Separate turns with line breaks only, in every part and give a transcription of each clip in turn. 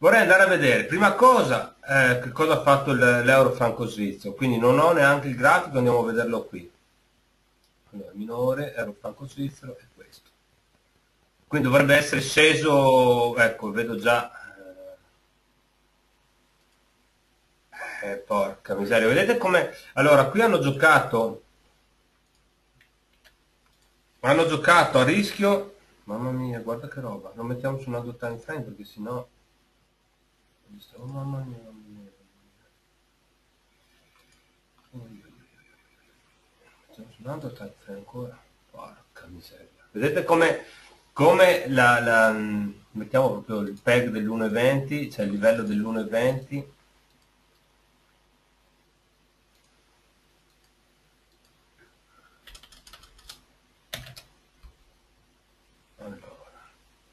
vorrei andare a vedere, prima cosa, che cosa ha fatto l'euro franco svizzero, quindi non ho neanche il grafico, andiamo a vederlo qui. Allora, minore, euro franco svizzero è questo. Quindi dovrebbe essere sceso, ecco, vedo già, porca miseria, vedete come, allora qui hanno giocato a rischio, mamma mia, guarda che roba, non mettiamo su un altro time frame perché sennò, oh, mamma mia, mamma mia. Stiamo suonando il time ancora? Porca miseria. Vedete come mettiamo proprio il peg dell'1,20, cioè il livello dell'1,20. Allora.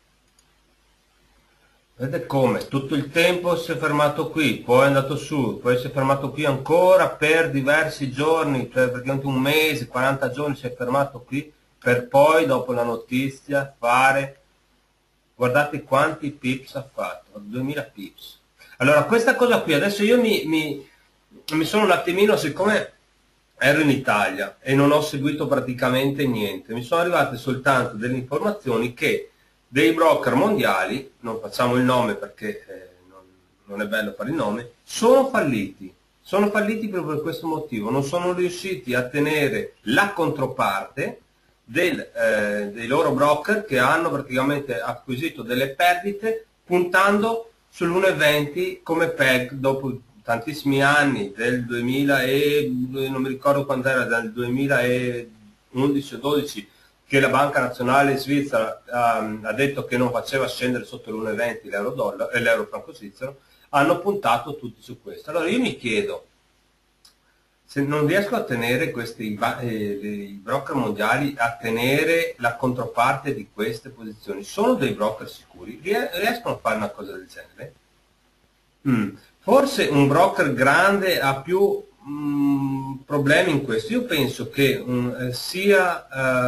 Vedete come tutto il tempo si è fermato qui, poi è andato su, poi si è fermato qui ancora per diversi giorni, cioè praticamente un mese, 40 giorni si è fermato qui, per poi dopo la notizia fare, guardate quanti pips ha fatto, 2000 pips. Allora questa cosa qui, adesso io mi sono un attimino, siccome ero in Italia e non ho seguito praticamente niente, mi sono arrivate soltanto delle informazioni che dei broker mondiali, non facciamo il nome perché non è bello fare il nome, sono falliti. Sono falliti proprio per questo motivo, non sono riusciti a tenere la controparte dei loro broker che hanno praticamente acquisito delle perdite puntando sull'1,20 come PEG dopo tantissimi anni, del 2000 e non mi ricordo quando era, dal 2011 o 12, che la Banca Nazionale Svizzera ha detto che non faceva scendere sotto l'1,20 l'euro franco svizzero, hanno puntato tutti su questo. Allora io mi chiedo, se non riesco a tenere i broker mondiali a tenere la controparte di queste posizioni, sono dei broker sicuri? Riescono a fare una cosa del genere? Forse un broker grande ha più problemi in questo. Io penso che sia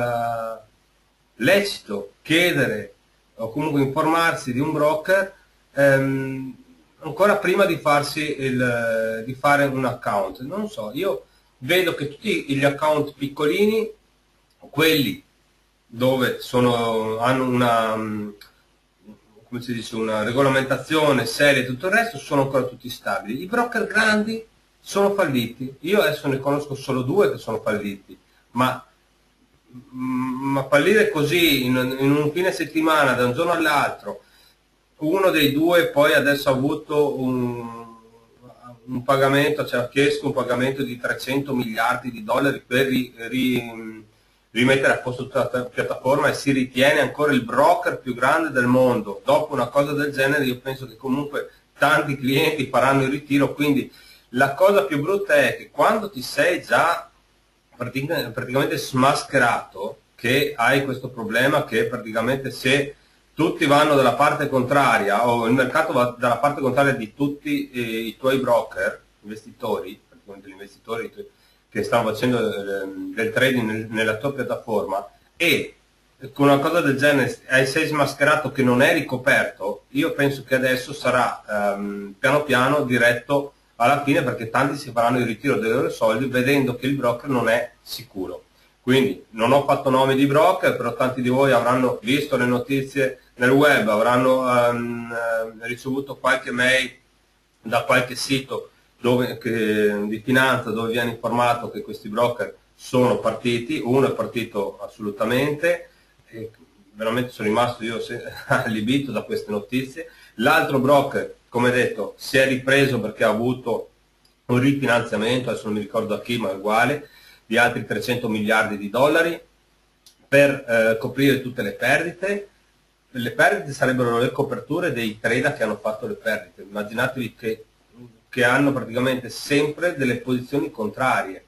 lecito chiedere o comunque informarsi di un broker ancora prima di di fare un account. Non so, io vedo che tutti gli account piccolini, quelli dove hanno come si dice, una regolamentazione seria e tutto il resto, sono ancora tutti stabili. I broker grandi sono falliti. Io adesso ne conosco solo due che sono falliti, ma fallire così in un fine settimana da un giorno all'altro, uno dei due poi adesso ha avuto un pagamento, cioè ha chiesto un pagamento di 300 miliardi di dollari per rimettere a posto tutta la piattaforma e si ritiene ancora il broker più grande del mondo. Dopo una cosa del genere io penso che comunque tanti clienti faranno il ritiro, quindi la cosa più brutta è che quando ti sei già praticamente smascherato che hai questo problema, che praticamente se tutti vanno dalla parte contraria o il mercato va dalla parte contraria di tutti i tuoi broker, investitori, praticamente gli investitori che stanno facendo del trading nella tua piattaforma, e con una cosa del genere sei smascherato che non è ricoperto, io penso che adesso sarà piano piano diretto alla fine, perché tanti si faranno il ritiro dei loro soldi vedendo che il broker non è sicuro. Quindi non ho fatto nomi di broker, però tanti di voi avranno visto le notizie nel web, avranno ricevuto qualche mail da qualche sito di finanza dove viene informato che questi broker sono partiti. Uno è partito assolutamente, e veramente sono rimasto io allibito da queste notizie. L'altro broker, come detto, si è ripreso perché ha avuto un rifinanziamento, adesso non mi ricordo a chi, ma è uguale, di altri 300 miliardi di dollari per coprire tutte le perdite. Le perdite sarebbero le coperture dei trader che hanno fatto le perdite. Immaginatevi che hanno praticamente sempre delle posizioni contrarie.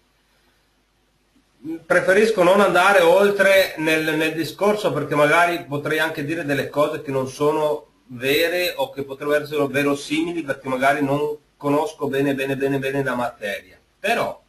Preferisco non andare oltre nel discorso, perché magari potrei anche dire delle cose che non sono vere o che potrebbero essere verosimili, perché magari non conosco bene la materia. Però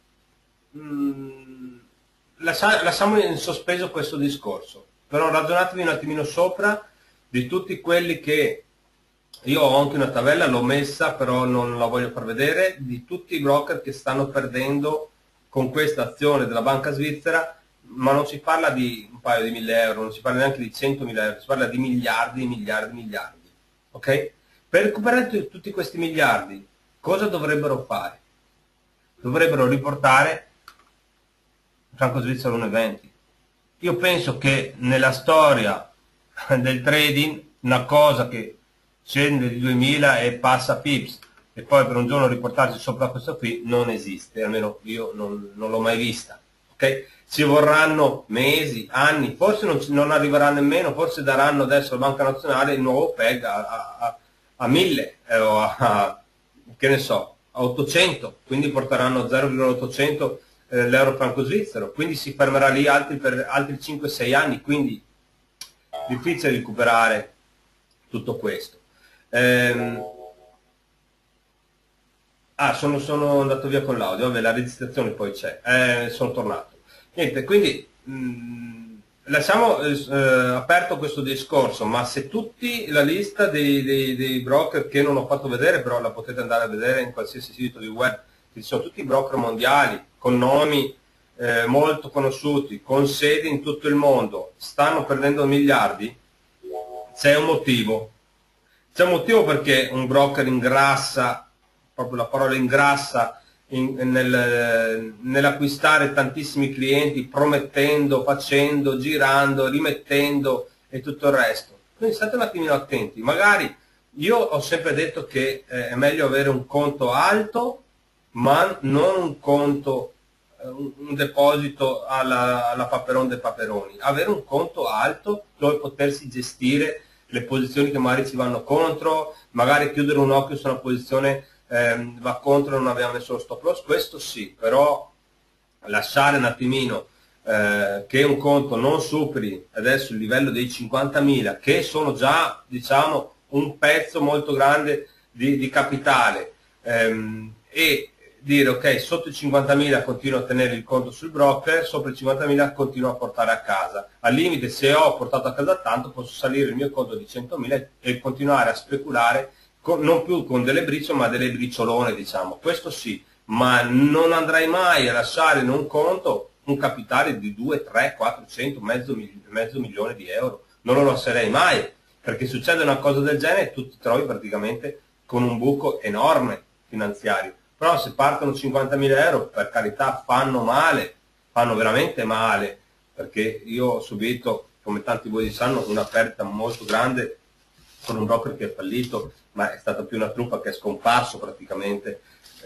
lasciamo in sospeso questo discorso, però ragionatevi un attimino sopra di tutti quelli che io ho anche una tabella, l'ho messa, però non la voglio far vedere, di tutti i broker che stanno perdendo con questa azione della banca svizzera, ma non si parla di un paio di mille euro, non si parla neanche di 100.000 euro, si parla di miliardi, miliardi, miliardi. Ok? Per recuperare tutti questi miliardi, cosa dovrebbero fare? Dovrebbero riportare il franco svizzero 1,20. Io penso che nella storia del trading una cosa che scende di 2000 e passa pips e poi per un giorno riportarsi sopra questo qui non esiste, almeno io non l'ho mai vista. Okay? Ci vorranno mesi, anni, forse non arriverà nemmeno, forse daranno adesso alla Banca Nazionale il nuovo PEG a 1000 o che ne so, a 800, quindi porteranno 0,800 l'euro franco svizzero, quindi si fermerà lì per altri 5-6 anni, quindi difficile recuperare tutto questo. Sono andato via con l'audio, vabbè, la registrazione poi c'è, sono tornato. Niente, quindi lasciamo aperto questo discorso, ma se tutti la lista dei broker che non ho fatto vedere, però la potete andare a vedere in qualsiasi sito di web, ci sono tutti i broker mondiali con nomi molto conosciuti, con sedi in tutto il mondo, stanno perdendo miliardi, c'è un motivo. C'è un motivo perché un broker ingrassa, proprio la parola ingrassa, nell'acquistare tantissimi clienti, promettendo, facendo, girando, rimettendo e tutto il resto. Quindi state un attimino attenti. Magari io ho sempre detto che è meglio avere un conto alto, ma non un conto, un deposito alla Paperon dei Paperoni. Avere un conto alto dove potersi gestire le posizioni che magari ci vanno contro, magari chiudere un occhio su una posizione va contro e non abbiamo messo lo stop loss, questo sì, però lasciare un attimino che un conto non superi adesso il livello dei 50.000, che sono già, diciamo, un pezzo molto grande di capitale, e dire ok, sotto i 50.000 continuo a tenere il conto sul broker, sopra i 50.000 continuo a portare a casa. Al limite, se ho portato a casa tanto, posso salire il mio conto di 100.000 e continuare a speculare non più con delle briciole, ma delle briciolone, diciamo. Questo sì, ma non andrei mai a lasciare in un conto un capitale di 2, 3, 400, mezzo milione di euro. Non lo lascerei mai, perché succede una cosa del genere e tu ti trovi praticamente con un buco enorme finanziario. Però se partono 50.000 euro, per carità, fanno male, fanno veramente male, perché io ho subito, come tanti di voi sanno, una perdita molto grande con un broker che è fallito, ma è stata più una truffa che è scomparso praticamente,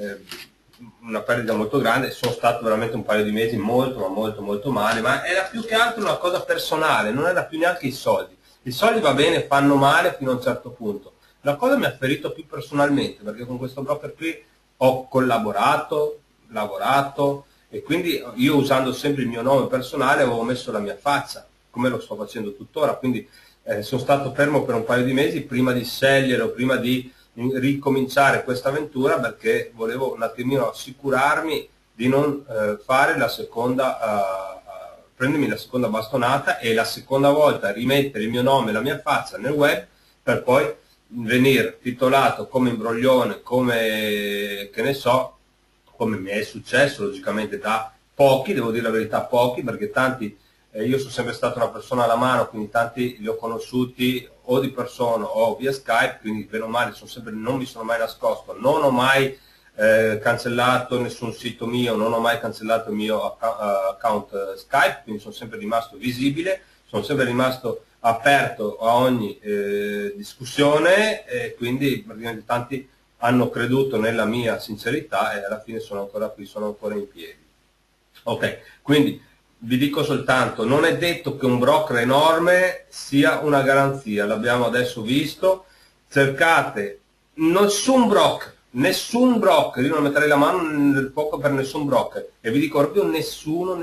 una perdita molto grande. Sono stato veramente un paio di mesi molto, ma molto, molto male, ma era più che altro una cosa personale, non era più neanche i soldi. I soldi va bene, fanno male fino a un certo punto. La cosa mi ha ferito più personalmente, perché con questo broker qui ho collaborato, lavorato, e quindi io, usando sempre il mio nome personale, avevo messo la mia faccia, come lo sto facendo tuttora, quindi sono stato fermo per un paio di mesi prima di scegliere o prima di ricominciare questa avventura, perché volevo un attimino assicurarmi di non fare la seconda, prendermi la seconda bastonata e la seconda volta rimettere il mio nome e la mia faccia nel web per poi venire titolato come imbroglione, come, che ne so, come mi è successo logicamente da pochi, devo dire la verità, pochi, perché tanti, io sono sempre stata una persona alla mano, quindi tanti li ho conosciuti o di persona o via Skype, quindi bene o male non mi sono mai nascosto, non ho mai cancellato nessun sito mio, non ho mai cancellato il mio account Skype, quindi sono sempre rimasto visibile, sono sempre rimasto aperto a ogni discussione, e quindi praticamente tanti hanno creduto nella mia sincerità e alla fine sono ancora qui, sono ancora in piedi. Ok, quindi vi dico soltanto, non è detto che un broker enorme sia una garanzia, l'abbiamo adesso visto, cercate nessun broker, io non metterei la mano nel fuoco per nessun broker, e vi dico proprio nessuno,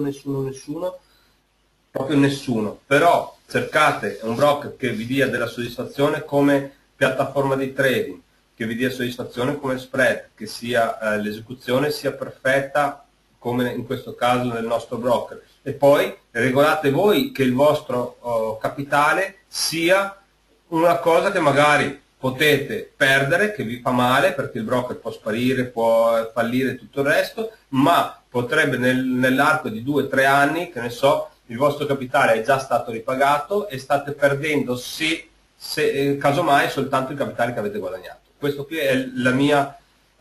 proprio nessuno, però cercate un broker che vi dia della soddisfazione come piattaforma di trading, che vi dia soddisfazione come spread, che sia l'esecuzione sia perfetta come in questo caso nel nostro broker, e poi regolate voi che il vostro capitale sia una cosa che magari potete perdere, che vi fa male, perché il broker può sparire, può fallire e tutto il resto, ma potrebbe nell'arco di 2 o 3 anni, che ne so, il vostro capitale è già stato ripagato e state perdendo, casomai, soltanto il capitale che avete guadagnato. Questo qui è la mia,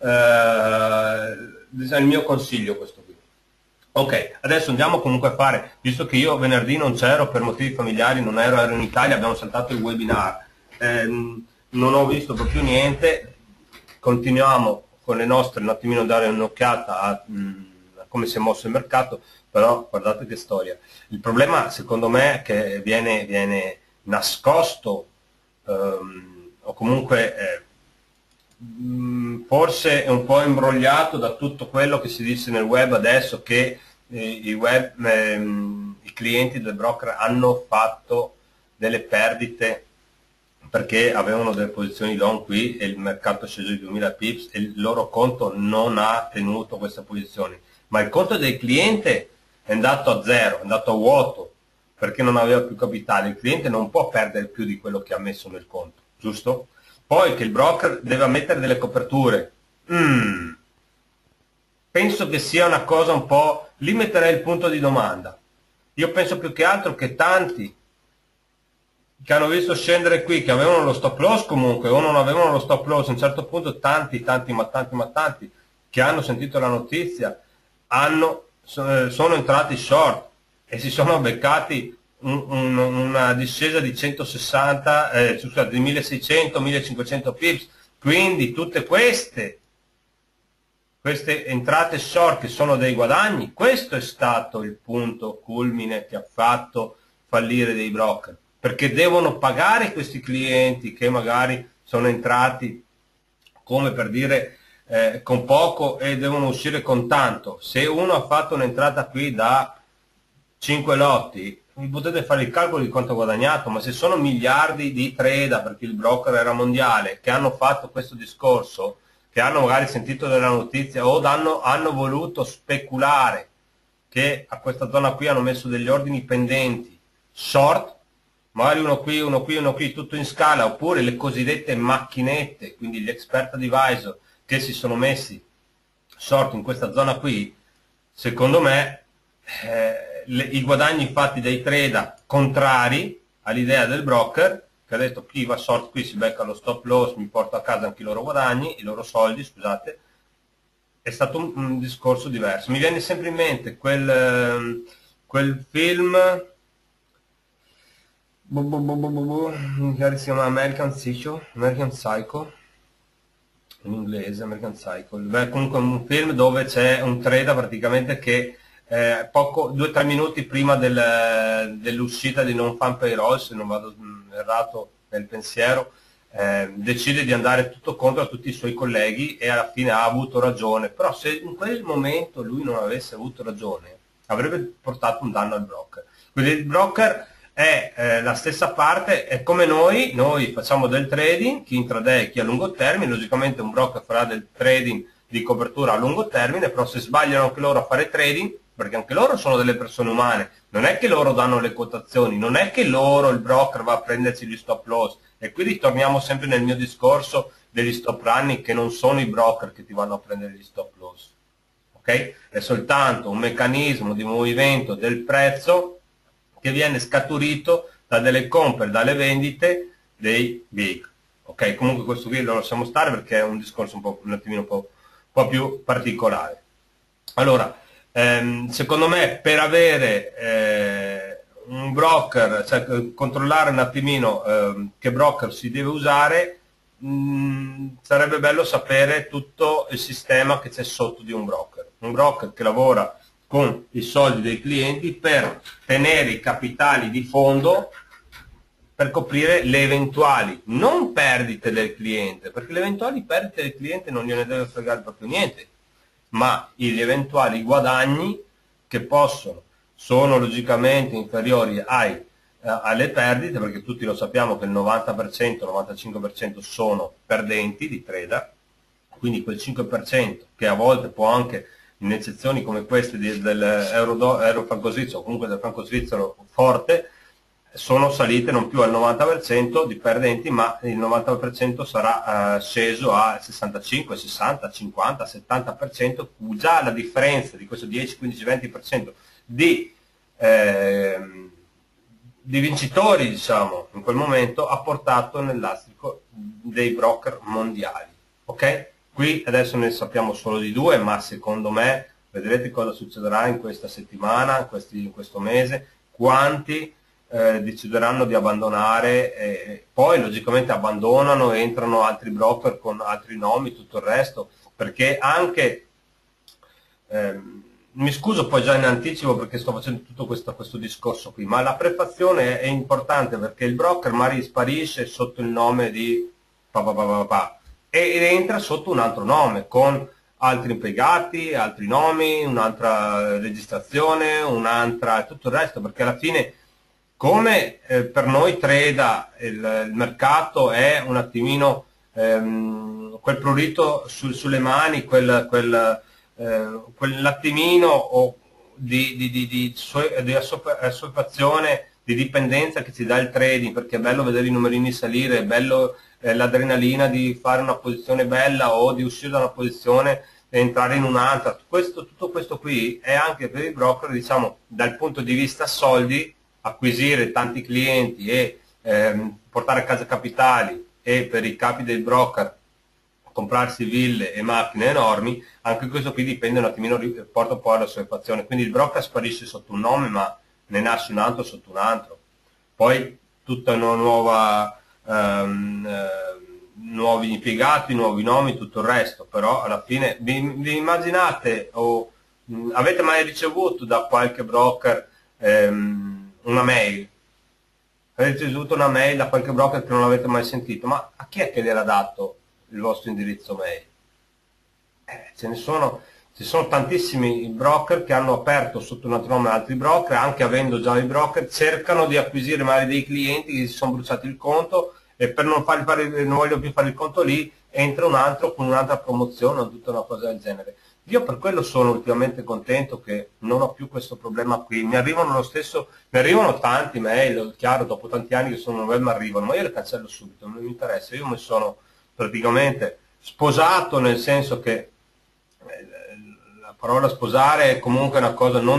il mio consiglio, questo qui. Ok, adesso andiamo comunque a fare, visto che io venerdì non c'ero per motivi familiari, non ero in Italia, abbiamo saltato il webinar, non ho visto proprio niente, continuiamo con le nostre, un attimino dare un'occhiata a come si è mosso il mercato, però guardate che storia. Il problema secondo me è che viene nascosto o comunque forse è un po' imbrogliato da tutto quello che si dice nel web adesso, che i clienti del broker hanno fatto delle perdite perché avevano delle posizioni long qui e il mercato è sceso di 2000 pips e il loro conto non ha tenuto questa posizione, ma il conto del cliente è andato a zero, è andato a vuoto perché non aveva più capitale. Il cliente non può perdere più di quello che ha messo nel conto, giusto? Poi che il broker deve mettere delle coperture, penso che sia una cosa un po', lì metterei il punto di domanda. Io penso più che altro che tanti che hanno visto scendere qui, che avevano lo stop loss comunque o non avevano lo stop loss, a un certo punto tanti che hanno sentito la notizia sono entrati short e si sono beccati una discesa di 160, scusate, di 1600-1500 pips. Quindi tutte queste entrate short che sono dei guadagni, questo è stato il punto culmine che ha fatto fallire dei broker, perché devono pagare questi clienti che magari sono entrati, come per dire, con poco e devono uscire con tanto. Se uno ha fatto un'entrata qui da 5 lotti, potete fare il calcolo di quanto ha guadagnato, ma se sono miliardi di trader, perché il broker era mondiale, che hanno fatto questo discorso, che hanno magari sentito della notizia o hanno voluto speculare, che a questa zona qui hanno messo degli ordini pendenti, short, magari uno qui, tutto in scala, oppure le cosiddette macchinette, quindi gli expert advisor che si sono messi short in questa zona qui, secondo me i guadagni fatti dai trader contrari all'idea del broker, che ha detto chi va short qui si becca lo stop loss, mi porto a casa anche i loro guadagni, i loro soldi, scusate, è stato un discorso diverso. Mi viene sempre in mente quel film, magari si chiama American Psycho, in inglese, American Psycho. Beh, comunque un film dove c'è un trader praticamente che 2-3 minuti prima dell'uscita di Non Fan Payroll, se non vado errato nel pensiero, decide di andare tutto contro a tutti i suoi colleghi e alla fine ha avuto ragione. Però se in quel momento lui non avesse avuto ragione, avrebbe portato un danno al broker. Quindi il broker è la stessa parte, è come noi facciamo del trading, chi intraday, chi a lungo termine. Logicamente un broker farà del trading di copertura a lungo termine, però se sbagliano anche loro a fare trading, perché anche loro sono delle persone umane, non è che loro danno le quotazioni, non è che loro, il broker, va a prendersi gli stop loss. E qui ritorniamo sempre nel mio discorso degli stop running, che non sono i broker che ti vanno a prendere gli stop loss, ok? È soltanto un meccanismo di movimento del prezzo che viene scaturito da delle compere, dalle vendite dei big, ok? Comunque questo qui lo lasciamo stare perché è un discorso un po' più particolare. Allora, secondo me per avere un broker, cioè controllare un attimino che broker si deve usare, sarebbe bello sapere tutto il sistema che c'è sotto di un broker che lavora con i soldi dei clienti per tenere i capitali di fondo per coprire le eventuali non perdite del cliente, perché le eventuali perdite del cliente non gliene deve fregare proprio niente, ma gli eventuali guadagni che sono logicamente inferiori alle perdite, perché tutti lo sappiamo che il 90%, 95% sono perdenti di trader, quindi quel 5% che a volte può anche, in eccezioni come queste dell'euro franco svizzero o comunque del franco svizzero forte, sono salite non più al 90% di perdenti, ma il 90% sarà sceso a 65, 60, 50, 70%, già la differenza di questo 10, 15, 20% di vincitori, diciamo, in quel momento ha portato nel lastrico dei broker mondiali. Ok? Qui adesso ne sappiamo solo di due, ma secondo me vedrete cosa succederà in questa settimana, in questo mese, quanti decideranno di abbandonare, poi logicamente abbandonano, entrano altri broker con altri nomi, tutto il resto, perché anche, mi scuso poi già in anticipo perché sto facendo tutto questo discorso qui, ma la prefazione è importante perché il broker magari sparisce sotto il nome di ed entra sotto un altro nome, con altri impiegati, altri nomi, un'altra registrazione, un'altra, tutto il resto, perché alla fine, come per noi trader il mercato è un attimino quel prurito sulle mani, quell'attimino di assuefazione, di dipendenza che ci dà il trading, perché è bello vedere i numerini salire, è bello l'adrenalina di fare una posizione bella o di uscire da una posizione e entrare in un'altra. Tutto questo qui è anche per i broker, diciamo, dal punto di vista soldi, acquisire tanti clienti e portare a casa capitali, e per i capi del broker comprarsi ville e macchine enormi, anche questo qui dipende un attimino, porta un po' alla sua equazione. Quindi il broker sparisce sotto un nome, ma ne nasce un altro sotto un altro. Poi tutta una nuova, nuovi impiegati, nuovi nomi, tutto il resto, però alla fine vi immaginate o avete mai ricevuto da qualche broker una mail? Avete ricevuto una mail da qualche broker che non l'avete mai sentito? Ma a chi è che gliel'ha dato il vostro indirizzo mail? Ci sono tantissimi broker che hanno aperto sotto un altro nome altri broker, anche avendo già i broker, cercano di acquisire magari dei clienti che si sono bruciati il conto, e per non voglio più fare il conto lì, entra un altro con un'altra promozione o tutta una cosa del genere. Io per quello sono ultimamente contento che non ho più questo problema qui. Mi arrivano tanti mail, chiaro, dopo tanti anni che sono web mi arrivano, ma io le cancello subito, non mi interessa. Io mi sono praticamente sposato, nel senso che la parola sposare è comunque una cosa non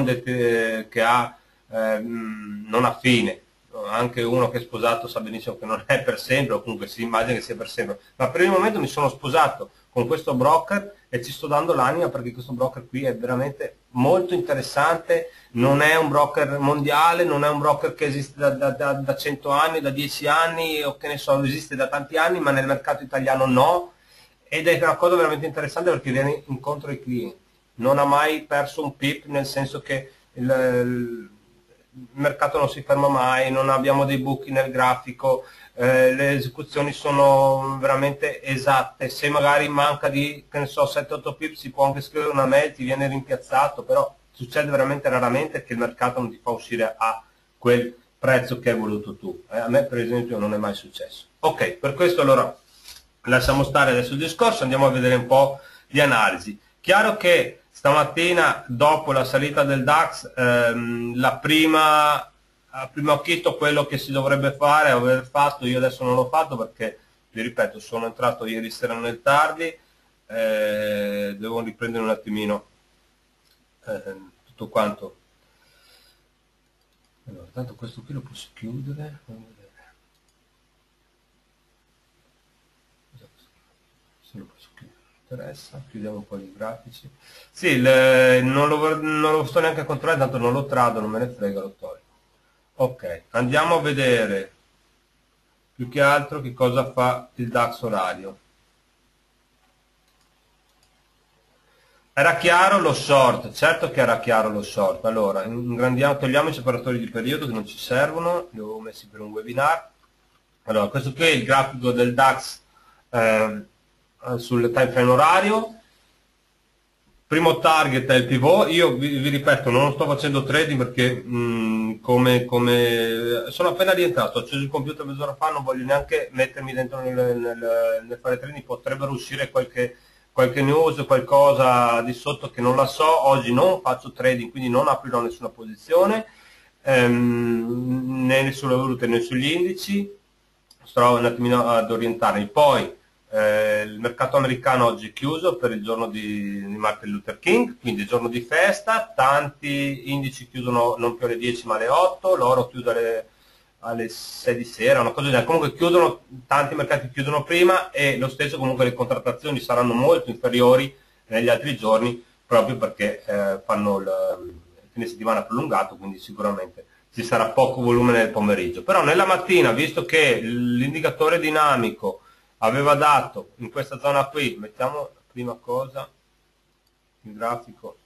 ha fine. Anche uno che è sposato sa benissimo che non è per sempre, o comunque si immagina che sia per sempre, ma per il momento mi sono sposato con questo broker e ci sto dando l'anima, perché questo broker qui è veramente molto interessante, non è un broker mondiale, non è un broker che esiste da 100 anni, da 10 anni, o che ne so, esiste da tanti anni, ma nel mercato italiano no, ed è una cosa veramente interessante perché viene incontro ai clienti, non ha mai perso un pip, nel senso che il mercato non si ferma mai, non abbiamo dei buchi nel grafico, le esecuzioni sono veramente esatte. Se magari manca di, che ne so, 7-8 pip, si può anche scrivere una mail, ti viene rimpiazzato, però succede veramente raramente che il mercato non ti fa uscire a quel prezzo che hai voluto tu. A me per esempio non è mai successo. Ok, per questo allora lasciamo stare adesso il discorso, andiamo a vedere un po' di analisi. Chiaro che stamattina, dopo la salita del DAX, a primo acchito quello che si dovrebbe fare, aver fatto, io adesso non l'ho fatto perché, vi ripeto, sono entrato ieri sera nel tardi, devo riprendere un attimino tutto quanto. Allora, tanto questo qui lo posso chiudere. Se lo posso chiudere. Interessa, chiudiamo un po' i grafici. Sì, non lo sto neanche a controllare, tanto non lo trado, non me ne frega, lo tolgo. Ok, andiamo a vedere più che altro che cosa fa il DAX orario. Era chiaro lo short? Certo che era chiaro lo short. Allora, togliamo i separatori di periodo che non ci servono, li avevo messi per un webinar. Allora, questo qui è il grafico del DAX sul time frame orario. Primo target è il pivot. Io vi ripeto, non lo sto facendo trading perché sono appena rientrato, ho acceso il computer mezz'ora fa, non voglio neanche mettermi dentro nel fare trading. Potrebbero uscire qualche news, qualcosa di sotto che non la so. Oggi non faccio trading, quindi non aprirò nessuna posizione. né sulle volute né sugli indici, sto un attimino ad orientarmi. Poi il mercato americano oggi è chiuso per il giorno di Martin Luther King, quindi il giorno di festa, tanti indici chiudono non più alle 10 ma alle 8, l'oro chiude alle 6 di sera, una cosa del genere. Comunque chiudono, tanti mercati chiudono prima, e lo stesso comunque le contrattazioni saranno molto inferiori negli altri giorni, proprio perché fanno il fine settimana prolungato, quindi sicuramente ci sarà poco volume nel pomeriggio. Però nella mattina, visto che l'indicatore dinamico aveva dato in questa zona qui, mettiamo la prima cosa il grafico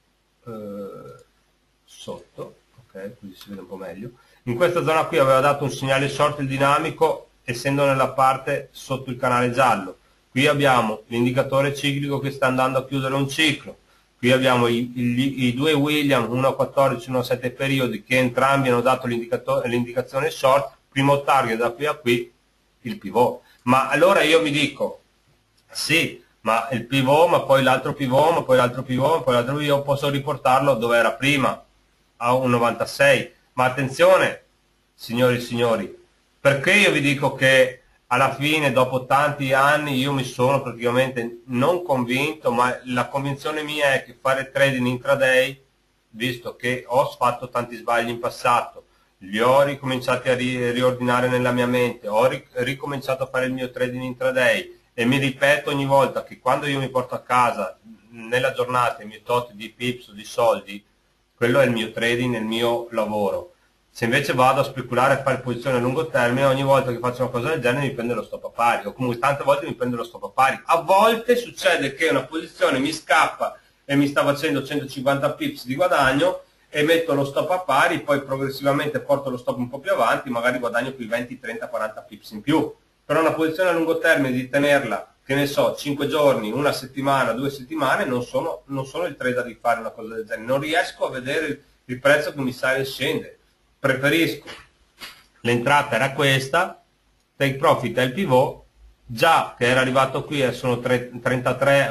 sotto, ok, così si vede un po' meglio. In questa zona qui aveva dato un segnale short il dinamico, essendo nella parte sotto il canale giallo. Qui abbiamo l'indicatore ciclico che sta andando a chiudere un ciclo. Qui abbiamo i due William, uno a 14 e uno a 7 periodi, che entrambi hanno dato l'indicazione short, primo target da qui a qui, il pivot. Ma allora io mi dico, sì, ma il pivot, ma poi l'altro pivot, ma poi l'altro pivot, ma poi l'altro pivot, io posso riportarlo dove era prima, a 1,96. Ma attenzione, signori e signori, perché io vi dico che alla fine, dopo tanti anni, io mi sono praticamente non convinto, ma la convinzione mia è che fare trading intraday, visto che ho fatto tanti sbagli in passato, li ho ricominciati a riordinare nella mia mente, ho ricominciato a fare il mio trading intraday, e mi ripeto ogni volta che quando io mi porto a casa nella giornata i miei tot di pips o di soldi, quello è il mio trading, il mio lavoro. Se invece vado a speculare e fare posizioni a lungo termine, ogni volta che faccio una cosa del genere mi prende lo stop a pari, o comunque tante volte mi prende lo stop a pari. A volte succede che una posizione mi scappa e mi sta facendo 150 pips di guadagno, e metto lo stop a pari, poi progressivamente porto lo stop un po' più avanti, magari guadagno quei 20, 30, 40 pips in più. Però una posizione a lungo termine, di tenerla, che ne so, 5 giorni, una settimana, 2 settimane, non sono il trader di fare una cosa del genere. Non riesco a vedere il prezzo che mi sale e scende. Preferisco, l'entrata era questa, take profit è il pivot, già che era arrivato qui e sono 33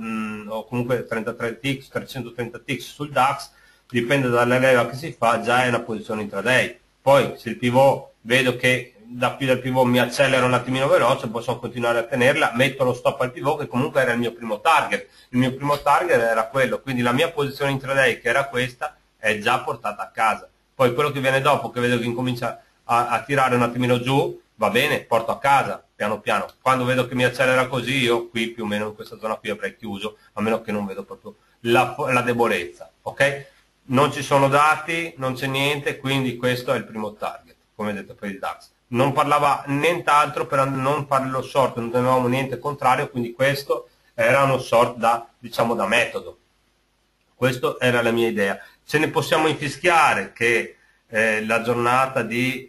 o comunque 33 ticks, 330 ticks sul DAX, dipende dalla leva che si fa, già è una posizione intraday. Poi se il pivot vedo che da qui dal pivot mi accelera un attimino veloce, posso continuare a tenerla, metto lo stop al pivot, che comunque era il mio primo target. Il mio primo target era quello, quindi la mia posizione intraday, che era questa, è già portata a casa. Poi quello che viene dopo, che vedo che incomincia a tirare un attimino giù, va bene, porto a casa, piano piano. Quando vedo che mi accelera così, io qui più o meno in questa zona qui avrei chiuso, a meno che non vedo proprio la debolezza, ok? Non ci sono dati, non c'è niente, quindi questo è il primo target, come detto per il DAX. Non parlava nient'altro per non fare lo short, non avevamo niente contrario, quindi questo era uno short da, diciamo, da metodo. Questa era la mia idea. Ce ne possiamo infischiare che la giornata di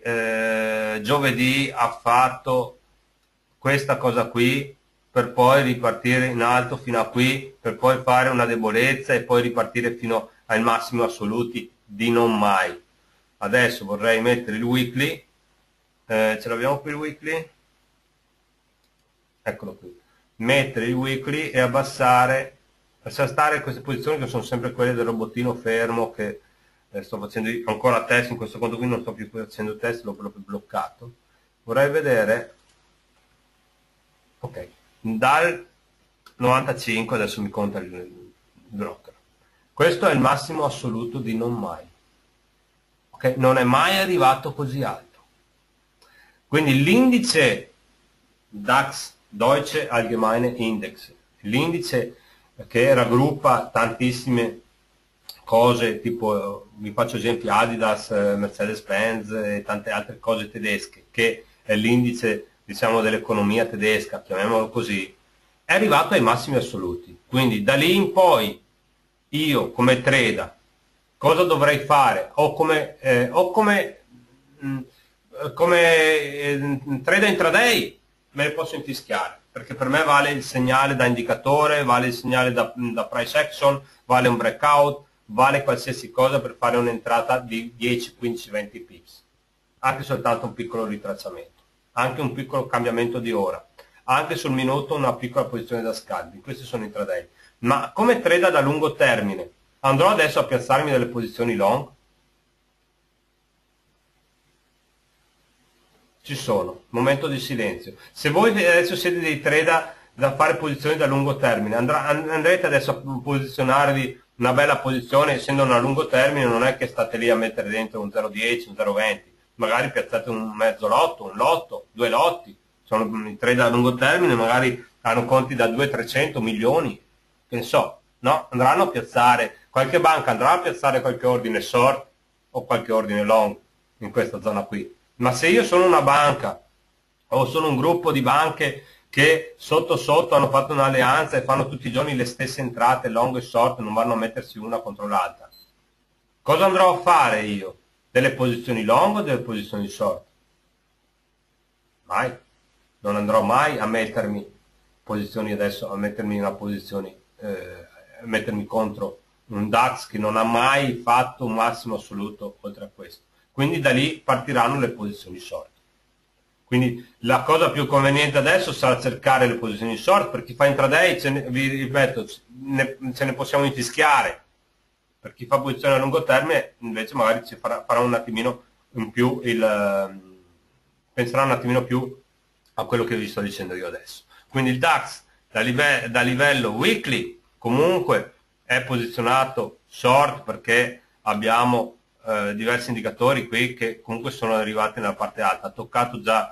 giovedì ha fatto questa cosa qui, per poi ripartire in alto fino a qui, per poi fare una debolezza e poi ripartire fino ai massimi assoluti di non mai. Adesso vorrei mettere il weekly, ce l'abbiamo qui il weekly? Eccolo qui. Mettere il weekly e abbassare, lasciare stare queste posizioni che sono sempre quelle del robottino fermo, che sto facendo ancora test in questo conto qui, non sto più facendo test, l'ho proprio bloccato. Vorrei vedere, ok, dal 95 adesso mi conta il broker. Questo è il massimo assoluto di non mai. Okay? Non è mai arrivato così alto. Quindi l'indice DAX, Deutsche Allgemeine Index, l'indice che raggruppa tantissime cose, tipo, vi faccio esempi, Adidas, Mercedes-Benz e tante altre cose tedesche, che è l'indice, diciamo, dell'economia tedesca, chiamiamolo così, è arrivato ai massimi assoluti. Quindi da lì in poi io come trader cosa dovrei fare? O come trader intraday me ne posso infischiare, perché per me vale il segnale da indicatore, vale il segnale da price action, vale un breakout, vale qualsiasi cosa per fare un'entrata di 10, 15, 20 pips, anche soltanto un piccolo ritracciamento, anche un piccolo cambiamento di ora, anche sul minuto una piccola posizione da scaldi. Questi sono intraday. Ma come trader da lungo termine andrò adesso a piazzarmi delle posizioni long? ci sono, momento di silenzio. Se voi adesso siete dei trader da fare posizioni da lungo termine, andrete adesso a posizionarvi una bella posizione, essendo a lungo termine non è che state lì a mettere dentro un 0,10, un 0,20, magari piazzate un mezzo lotto, un lotto, due lotti, sono i trader a lungo termine, magari hanno conti da 200-300 milioni, che ne so, no? Andranno a piazzare, qualche banca andrà a piazzare qualche ordine short o qualche ordine long in questa zona qui. Ma se io sono una banca o sono un gruppo di banche che sotto sotto hanno fatto un'alleanza e fanno tutti i giorni le stesse entrate, long e short, non vanno a mettersi una contro l'altra, cosa andrò a fare io? Delle posizioni long o delle posizioni short? Mai. Non andrò mai a mettermi posizioni adesso, a mettermi in una posizione, a mettermi contro un DAX che non ha mai fatto un massimo assoluto oltre a questo. Quindi da lì partiranno le posizioni short. Quindi la cosa più conveniente adesso sarà cercare le posizioni short. Per chi fa intraday, vi ripeto, ce ne possiamo infischiare. Per chi fa posizione a lungo termine invece magari ci farà un attimino in più penserà un attimino più a quello che vi sto dicendo io adesso. Quindi il DAX da livello weekly comunque è posizionato short perché abbiamo diversi indicatori qui che comunque sono arrivati nella parte alta, ha toccato già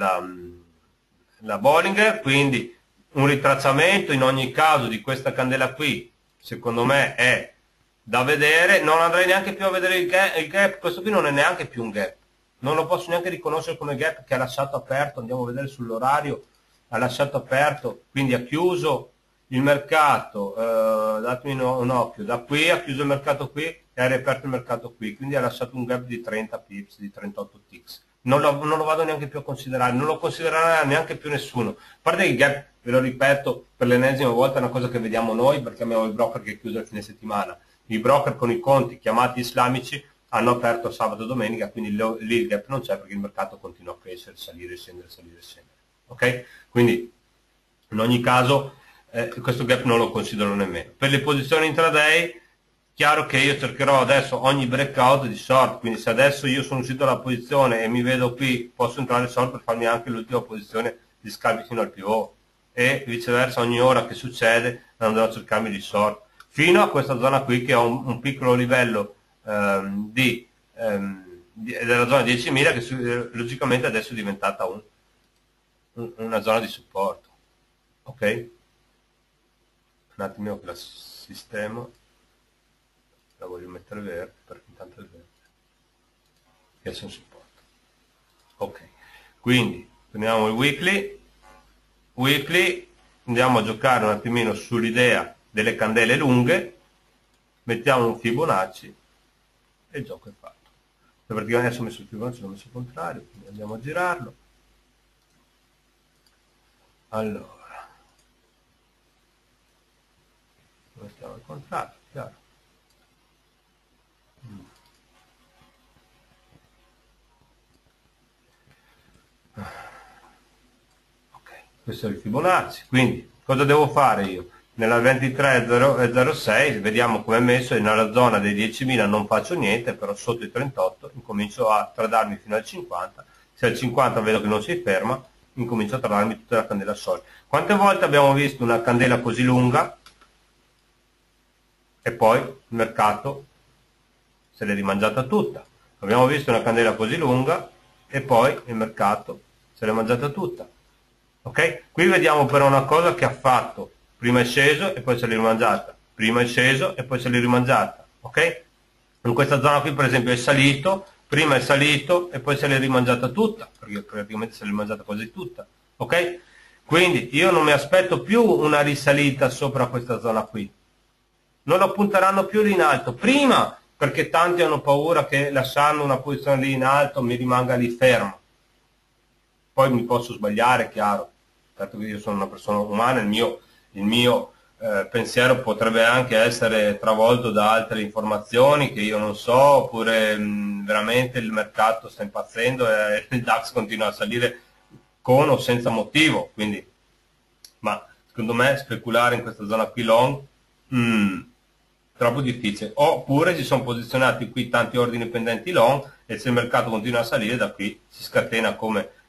la Bollinger, quindi un ritracciamento in ogni caso di questa candela qui secondo me è da vedere. Non andrei neanche più a vedere il gap, questo qui non è neanche più un gap, non lo posso neanche riconoscere come gap, che ha lasciato aperto, andiamo a vedere sull'orario, ha lasciato aperto, quindi ha chiuso il mercato, datemi un occhio, da qui ha chiuso il mercato qui e ha riaperto il mercato qui, quindi ha lasciato un gap di 30 pips, di 38 ticks. Non lo vado neanche più a considerare, non lo considererà neanche più nessuno. A parte che il gap, ve lo ripeto per l'ennesima volta, è una cosa che vediamo noi perché abbiamo il broker che chiude a fine settimana. I broker con i conti chiamati islamici hanno aperto sabato e domenica, quindi lì il gap non c'è perché il mercato continua a crescere, salire, scendere, salire, scendere. Ok? Quindi in ogni caso questo gap non lo considero nemmeno. Per le posizioni intraday, chiaro che io cercherò adesso ogni breakout di short, quindi se adesso io sono uscito dalla posizione e mi vedo qui, posso entrare short per farmi anche l'ultima posizione di scambi fino al pivot, e viceversa ogni ora che succede andrò a cercarmi di short fino a questa zona qui che ho un piccolo livello della zona 10.000 che logicamente adesso è diventata una zona di supporto. Ok? Un attimino che la sistemo, la voglio mettere verde perché intanto è verde, che è un supporto. Ok, quindi prendiamo il weekly, andiamo a giocare un attimino sull'idea delle candele lunghe, mettiamo un Fibonacci e il gioco è fatto. Praticamente adesso ho messo il Fibonacci, l'ho messo al contrario, quindi andiamo a girarlo. Allora, lo mettiamo al contrario, chiaro. Ok, questo è il Fibonacci, quindi cosa devo fare io? Nella 23.06 vediamo come è messo, e nella zona dei 10.000 non faccio niente, però sotto i 38 incomincio a tradarmi fino al 50, se al 50 vedo che non si ferma, incomincio a tradarmi tutta la candela solida. Quante volte abbiamo visto una candela così lunga e poi il mercato se l'è rimangiata tutta? Abbiamo visto una candela così lunga e poi il mercato se l'è mangiata tutta. Ok? Qui vediamo però una cosa che ha fatto: prima è sceso e poi se l'è rimangiata, prima è sceso e poi se l'è rimangiata. Ok? In questa zona qui per esempio è salito, prima è salito e poi se l'è rimangiata tutta, perché praticamente se l'è mangiata quasi tutta. Ok? Quindi io non mi aspetto più una risalita sopra questa zona qui, non lo punteranno più lì in alto, prima perché tanti hanno paura che lasciando una posizione lì in alto mi rimanga lì fermo. Poi mi posso sbagliare, chiaro, certo che io sono una persona umana, il mio pensiero potrebbe anche essere travolto da altre informazioni che io non so, oppure veramente il mercato sta impazzendo e il DAX continua a salire con o senza motivo, quindi, ma secondo me speculare in questa zona qui long troppo difficile. Oppure si sono posizionati qui tanti ordini pendenti long e se il mercato continua a salire da qui si scatena come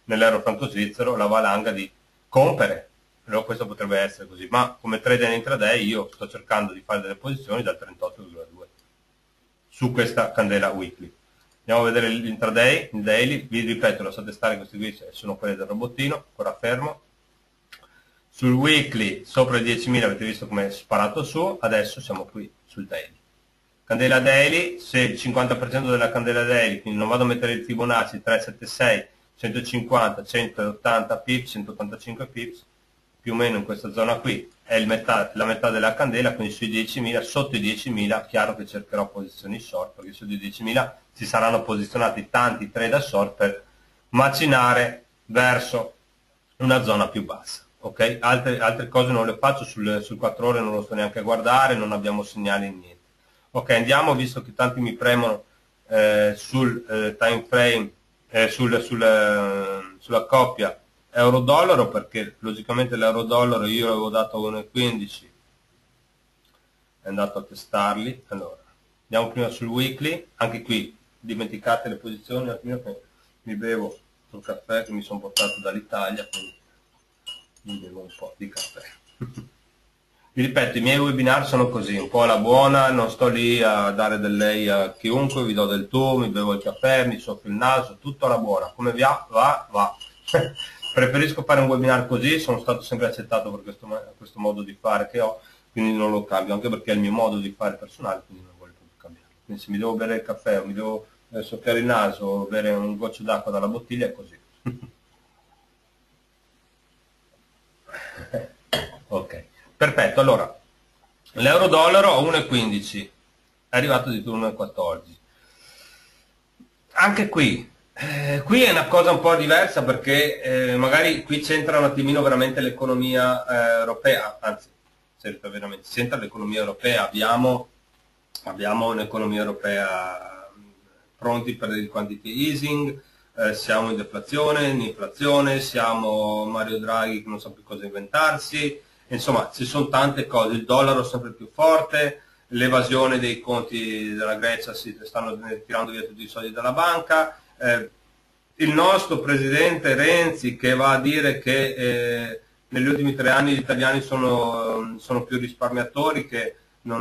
nell'euro franco svizzero la valanga di compere. Allora questo potrebbe essere così, ma come trader in intraday io sto cercando di fare delle posizioni dal 38,2 su questa candela weekly. Andiamo a vedere l'intraday, il daily, vi ripeto, lasciate stare, questi qui sono quelli del robottino, ancora fermo. Sul weekly sopra i 10.000 avete visto come è sparato su, adesso siamo qui sul daily. Candela daily, se il 50% della candela daily, quindi non vado a mettere il Fibonacci 376, 150, 180 pips, 185 pips, più o meno in questa zona qui, è la metà della candela, quindi sui 10.000, sotto i 10.000, chiaro che cercherò posizioni short, perché sui 10.000 si saranno posizionati tanti trader short per macinare verso una zona più bassa. Okay? Altre cose non le faccio, sul 4 ore non lo sto neanche a guardare, non abbiamo segnali niente. Ok, andiamo, visto che tanti mi premono sul time frame, sulla coppia euro-dollaro, perché logicamente l'euro-dollaro io l'avevo dato a 1,15, è andato a testarli. Allora, andiamo prima sul weekly, anche qui dimenticate le posizioni, un attimo che mi bevo un caffè che mi sono portato dall'Italia, quindi mi bevo un po' di caffè. Vi ripeto, i miei webinar sono così, un po' alla buona, non sto lì a dare del lei a chiunque, vi do del tu, mi bevo il caffè, mi soffio il naso, tutto alla buona, come va. Preferisco fare un webinar così, sono stato sempre accettato per questo modo di fare che ho, quindi non lo cambio, anche perché è il mio modo di fare personale, quindi non voglio proprio cambiarlo. Quindi se mi devo bere il caffè o mi devo soffiare il naso o bere un goccio d'acqua dalla bottiglia è così. Ok, perfetto. Allora, l'euro-dollaro a 1,15, è arrivato addirittura 1,14. Anche qui è una cosa un po' diversa, perché magari qui c'entra un attimino veramente l'economia europea, anzi, c'entra l'economia europea. Abbiamo un'economia europea pronti per il quantitative easing, siamo in deflazione, in inflazione, siamo Mario Draghi che non sa più cosa inventarsi, insomma ci sono tante cose, il dollaro è sempre più forte, l'evasione dei conti della Grecia, si stanno tirando via tutti i soldi dalla banca, il nostro presidente Renzi che va a dire che negli ultimi 3 anni gli italiani sono più risparmiatori che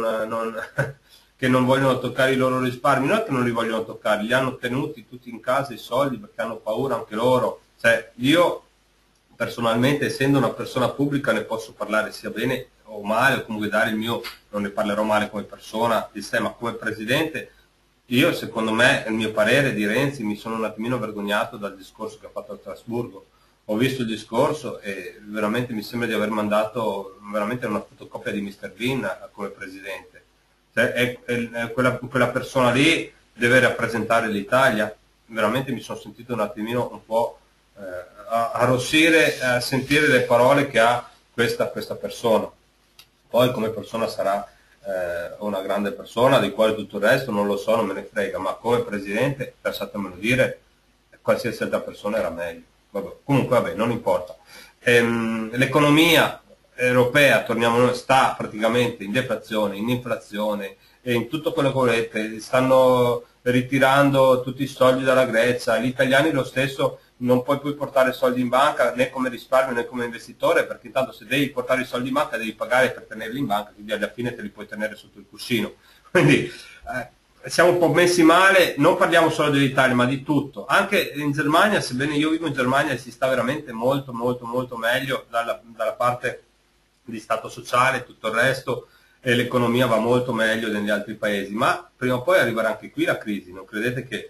che non vogliono toccare i loro risparmi. Non è che non li vogliono toccare, li hanno tenuti tutti in casa i soldi perché hanno paura anche loro. Cioè, io personalmente, essendo una persona pubblica, ne posso parlare sia bene o male, o comunque dare il mio, non ne parlerò male come persona di sé, ma come presidente, io secondo me, il mio parere di Renzi, mi sono un attimino vergognato dal discorso che ha fatto a Strasburgo. Ho visto il discorso e veramente mi sembra di aver mandato veramente una fotocopia di Mr. Bean come presidente. Cioè, quella persona lì deve rappresentare l'Italia. Veramente mi sono sentito un attimino un po' arrossire a sentire le parole che ha questa persona. Poi come persona sarà una grande persona, di quale tutto il resto non lo so, non me ne frega, ma come presidente, lasciatemelo dire, qualsiasi altra persona era meglio. Comunque vabbè, non importa. L'economia europea, torniamo noi, sta praticamente in deflazione, in inflazione e in tutto quello che volete, stanno ritirando tutti i soldi dalla Grecia, gli italiani lo stesso, non puoi più portare soldi in banca né come risparmio né come investitore, perché intanto se devi portare i soldi in banca devi pagare per tenerli in banca, quindi alla fine te li puoi tenere sotto il cuscino. Quindi siamo un po' messi male, non parliamo solo dell'Italia ma di tutto. Anche in Germania, sebbene io vivo in Germania, si sta veramente molto meglio dalla parte di stato sociale e tutto il resto, e l'economia va molto meglio negli altri paesi, ma prima o poi arriverà anche qui la crisi. Non credete che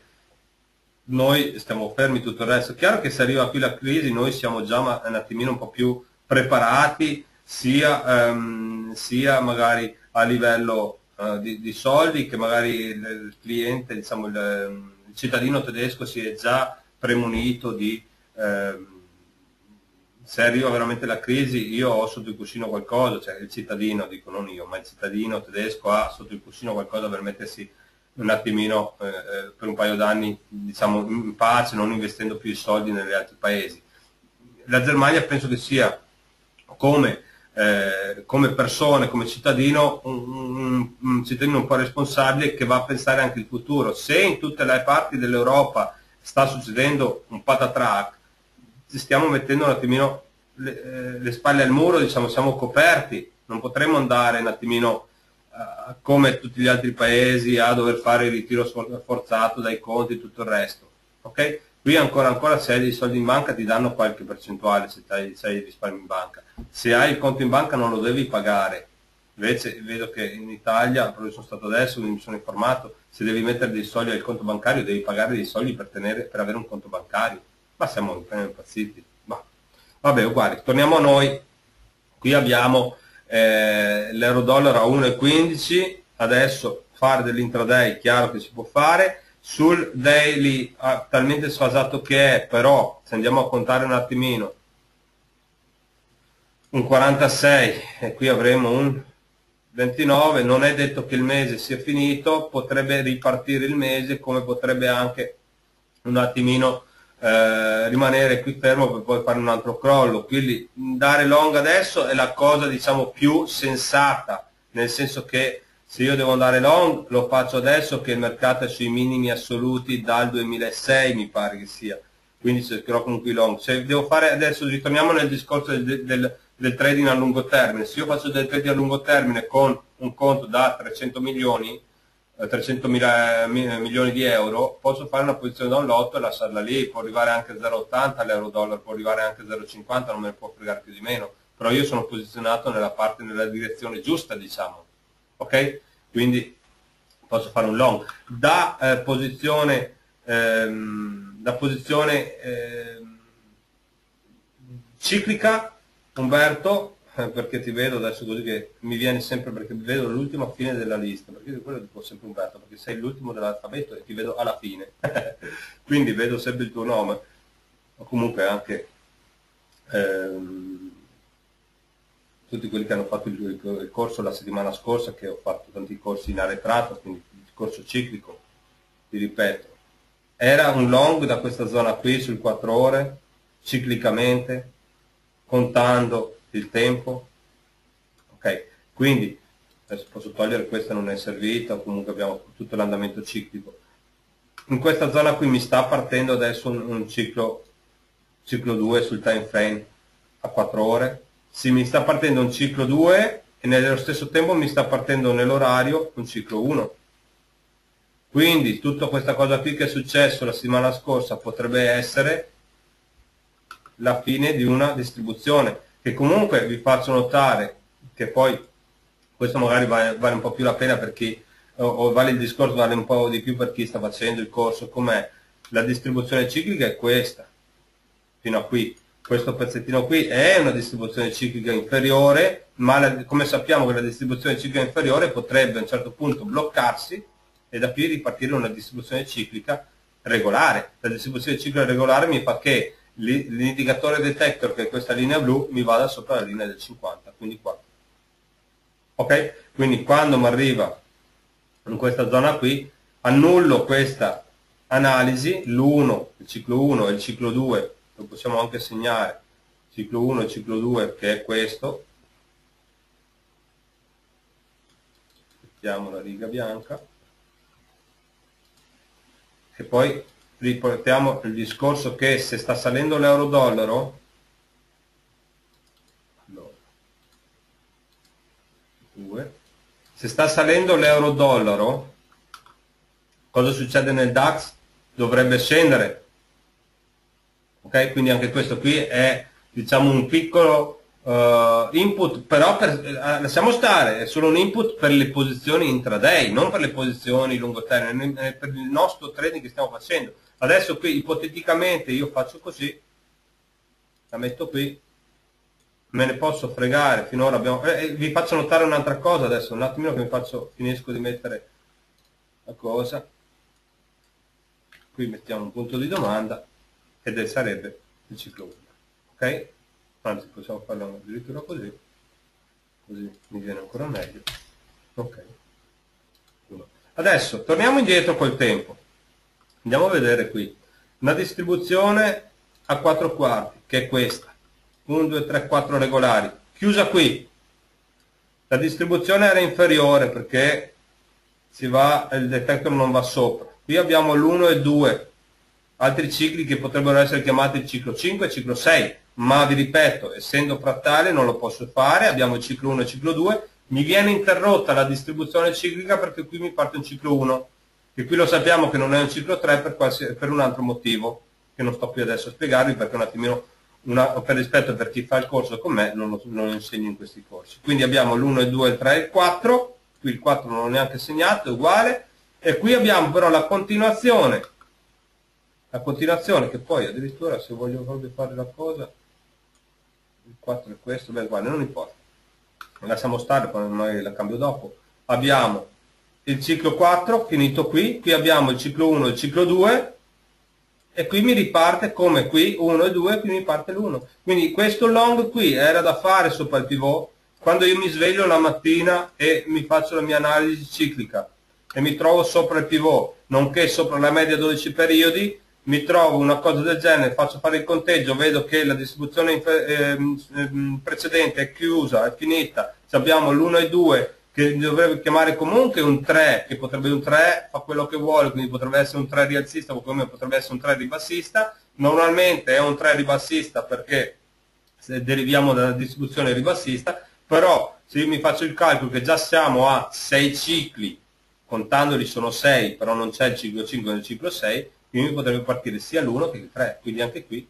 noi stiamo fermi tutto il resto? È chiaro che se arriva qui la crisi noi siamo già un attimino un po' più preparati, sia magari a livello di soldi, che magari il cliente, diciamo il cittadino tedesco si è già premunito di se arriva veramente la crisi, io ho sotto il cuscino qualcosa, cioè il cittadino, dico non io, ma il cittadino tedesco ha sotto il cuscino qualcosa per mettersi un attimino per un paio d'anni, diciamo, in pace, non investendo più i soldi negli altri paesi. La Germania penso che sia come persone, come cittadino, un cittadino un po' responsabile che va a pensare anche al futuro. Se in tutte le parti dell'Europa sta succedendo un patatrac, ci stiamo mettendo un attimino le spalle al muro, diciamo, siamo coperti, non potremo andare un attimino come tutti gli altri paesi a dover fare il ritiro forzato dai conti e tutto il resto. Ok? Qui ancora se hai dei soldi in banca ti danno qualche percentuale se hai dei risparmi in banca. Se hai il conto in banca non lo devi pagare. Invece vedo che in Italia, proprio sono stato adesso, mi sono informato, se devi mettere dei soldi al conto bancario devi pagare dei soldi per avere un conto bancario. Ma siamo impazziti. Vabbè, uguali, torniamo a noi. Qui abbiamo l'euro dollaro a 1,15, adesso fare dell'intraday chiaro che si può fare, sul daily talmente sfasato che è, però se andiamo a contare un attimino, un 46 e qui avremo un 29, non è detto che il mese sia finito, potrebbe ripartire il mese come potrebbe anche un attimino rimanere qui fermo per poi fare un altro crollo. Quindi dare long adesso è la cosa, diciamo, più sensata, nel senso che se io devo andare long lo faccio adesso che il mercato è sui minimi assoluti dal 2006 mi pare che sia, quindi cercherò comunque i long. Se devo fare adesso, ritorniamo nel discorso del trading a lungo termine, se io faccio del trading a lungo termine con un conto da 300 milioni 300 milioni di euro, posso fare una posizione da un lotto e lasciarla lì, può arrivare anche a 0,80 l'euro dollaro, può arrivare anche a 0,50, non me ne può fregare più di meno, però io sono posizionato nella direzione giusta, diciamo, ok? Quindi posso fare un long. Da posizione ciclica, Umberto, perché ti vedo adesso così che mi viene sempre, perché vedo l'ultima fine della lista, perché io quello dico sempre Umberto, perché sei l'ultimo dell'alfabeto e ti vedo alla fine, quindi vedo sempre il tuo nome, o comunque anche tutti quelli che hanno fatto il corso la settimana scorsa, che ho fatto tanti corsi in arretrato, quindi il corso ciclico, ti ripeto, era un long da questa zona qui sul 4 ore, ciclicamente, contando il tempo, ok? Quindi adesso posso togliere questa, non è servita, comunque abbiamo tutto l'andamento ciclico. In questa zona qui mi sta partendo adesso un ciclo 2 sul time frame a 4 ore, sì, mi sta partendo un ciclo 2 e nello stesso tempo mi sta partendo nell'orario un ciclo 1. Quindi tutta questa cosa qui che è successo la settimana scorsa potrebbe essere la fine di una distribuzione, che comunque vi faccio notare che poi questo magari vale un po' più la pena per chi, o vale il discorso, vale un po' di più per chi sta facendo il corso, com'è la distribuzione ciclica è questa, fino a qui, questo pezzettino qui è una distribuzione ciclica inferiore, ma come sappiamo che la distribuzione ciclica inferiore potrebbe a un certo punto bloccarsi e da qui ripartire una distribuzione ciclica regolare. La distribuzione ciclica regolare mi fa che l'indicatore detector, che è questa linea blu, mi vada sopra la linea del 50, quindi qua. Ok? Quindi quando mi arriva in questa zona qui, annullo questa analisi, l'1, il ciclo 1 e il ciclo 2, lo possiamo anche segnare, ciclo 1 e ciclo 2, che è questo, mettiamo la riga bianca, e poi riportiamo il discorso che se sta salendo l'euro dollaro, se sta salendo l'euro dollaro, cosa succede nel DAX? Dovrebbe scendere, ok? Quindi anche questo qui è, diciamo, un piccolo input, però lasciamo stare, è solo un input per le posizioni intraday, non per le posizioni lungo termine, per il nostro trading che stiamo facendo. Adesso qui ipoteticamente io faccio così, la metto qui, me ne posso fregare, finora abbiamo... vi faccio notare un'altra cosa adesso, un attimino che finisco di mettere la cosa, qui mettiamo un punto di domanda ed sarebbe il ciclo 1, ok? Anzi possiamo farlo addirittura così mi viene ancora meglio, ok? Adesso torniamo indietro col tempo, andiamo a vedere qui una distribuzione a 4 quarti che è questa, 1, 2, 3, 4 regolari, chiusa qui, la distribuzione era inferiore perché il detector non va sopra, qui abbiamo l'1 e il 2 altri cicli che potrebbero essere chiamati il ciclo 5 e il ciclo 6, ma vi ripeto, essendo frattale non lo posso fare, abbiamo il ciclo 1 e il ciclo 2, mi viene interrotta la distribuzione ciclica perché qui mi parte un ciclo 1, che qui lo sappiamo che non è un ciclo 3 per un altro motivo, che non sto qui adesso a spiegarvi perché un attimino, per rispetto per chi fa il corso con me, non lo insegno in questi corsi. Quindi abbiamo l'1, il 2, il 3 e il 4, qui il 4 non l'ho neanche segnato, è uguale, e qui abbiamo però la continuazione che poi addirittura se voglio proprio fare la cosa, il 4 è questo, beh guarda, non importa, lasciamo stare, poi magari la cambio dopo. Abbiamo il ciclo 4 finito qui abbiamo il ciclo 1 e il ciclo 2, e qui mi riparte come qui 1 e 2, qui mi parte l'1. Quindi questo long qui era da fare sopra il pivot quando io mi sveglio la mattina e mi faccio la mia analisi ciclica e mi trovo sopra il pivot, nonché sopra la media 12 periodi, mi trovo una cosa del genere, faccio fare il conteggio, vedo che la distribuzione precedente è chiusa, è finita, abbiamo l'1 e 2 che dovrebbe chiamare comunque un 3, che potrebbe un 3, fa quello che vuole, quindi potrebbe essere un 3 rialzista, come potrebbe essere un 3 ribassista, normalmente è un 3 ribassista perché se deriviamo dalla distribuzione ribassista, però se io mi faccio il calcolo che già siamo a 6 cicli, contandoli sono 6, però non c'è il ciclo 5 nel ciclo 6, quindi mi potrebbe partire sia l'1 che il 3, quindi anche qui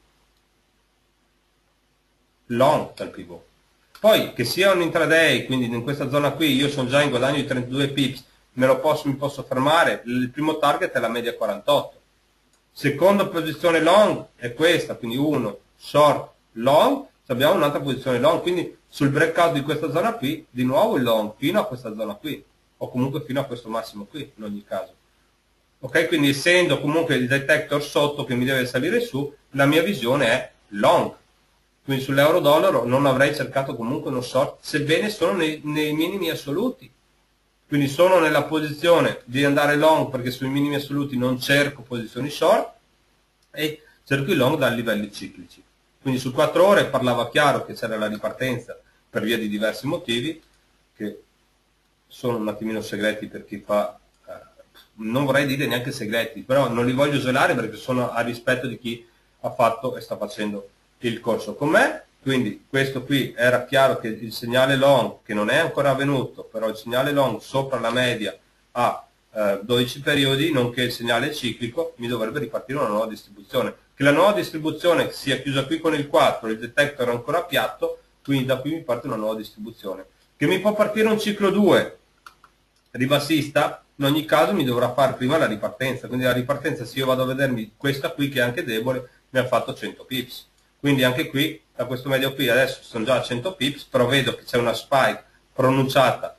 long dal pivot. Poi che sia un intraday, quindi in questa zona qui io sono già in guadagno di 32 pips, mi posso fermare, il primo target è la media 48. Seconda posizione long è questa, quindi 1, short, long, abbiamo un'altra posizione long, quindi sul breakout di questa zona qui, di nuovo il long fino a questa zona qui, o comunque fino a questo massimo qui, in ogni caso. Ok, quindi essendo comunque il detector sotto che mi deve salire su, la mia visione è long. Quindi sull'euro dollaro non avrei cercato comunque uno short, sebbene sono nei minimi assoluti. Quindi sono nella posizione di andare long perché sui minimi assoluti non cerco posizioni short e cerco i long dai livelli ciclici. Quindi su 4 ore parlava chiaro che c'era la ripartenza per via di diversi motivi, che sono un attimino segreti per chi fa, non vorrei dire neanche segreti, però non li voglio svelare perché sono a rispetto di chi ha fatto e sta facendo il corso con me. Quindi questo qui era chiaro che il segnale long, che non è ancora avvenuto, però il segnale long sopra la media a 12 periodi, nonché il segnale ciclico, mi dovrebbe ripartire una nuova distribuzione. Che la nuova distribuzione sia chiusa qui con il 4, il detector è ancora piatto, quindi da qui mi parte una nuova distribuzione. Che mi può partire un ciclo 2 ribassista, in ogni caso mi dovrà fare prima la ripartenza, quindi la ripartenza, se io vado a vedermi questa qui che è anche debole, mi ha fatto 100 pips. Quindi anche qui, da questo medio qui, adesso sono già a 100 pips, però vedo che c'è una spike pronunciata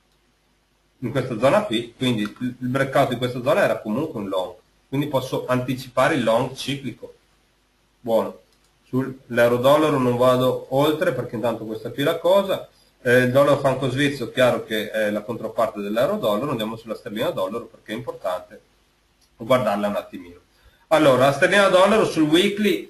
in questa zona qui, quindi il breakout di questa zona era comunque un long, quindi posso anticipare il long ciclico. Buono. Sull'euro dollaro non vado oltre perché intanto questa qui è la cosa. Il dollaro franco svizzero, chiaro che è la controparte dell'euro dollaro, andiamo sulla sterlina dollaro perché è importante guardarla un attimino. Allora, la sterlina dollaro sul weekly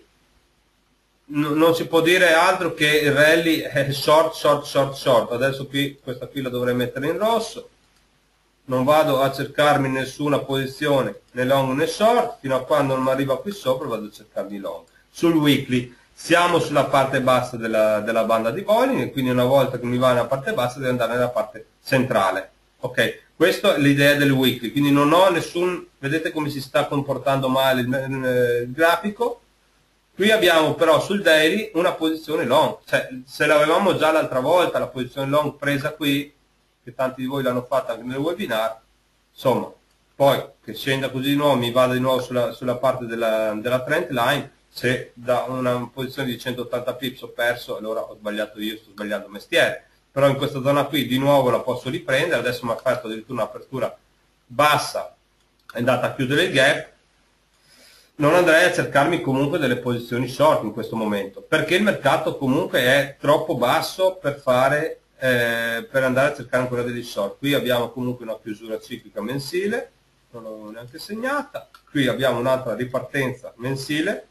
non si può dire altro che il rally è short, short, short, short. Adesso qui, questa qui la dovrei mettere in rosso. Non vado a cercarmi nessuna posizione né long né short, fino a quando non mi arriva qui sopra vado a cercarmi long. Sul weekly siamo sulla parte bassa della banda di Bollinger, quindi una volta che mi va nella parte bassa deve andare nella parte centrale. Ok, questa è l'idea del weekly, quindi non ho nessun, vedete come si sta comportando male il grafico. Qui abbiamo però sul daily una posizione long, cioè se l'avevamo già l'altra volta la posizione long presa qui, che tanti di voi l'hanno fatta anche nel webinar, insomma, poi che scenda così di nuovo, mi vada di nuovo sulla parte della trend line, se da una posizione di 180 pips ho perso, allora ho sbagliato io, sto sbagliando il mestiere. Però in questa zona qui di nuovo la posso riprendere, adesso mi ha fatto addirittura un'apertura bassa, è andata a chiudere il gap, non andrei a cercarmi comunque delle posizioni short in questo momento, perché il mercato comunque è troppo basso per andare a cercare ancora degli short. Qui abbiamo comunque una chiusura ciclica mensile, non l'ho neanche segnata, qui abbiamo un'altra ripartenza mensile,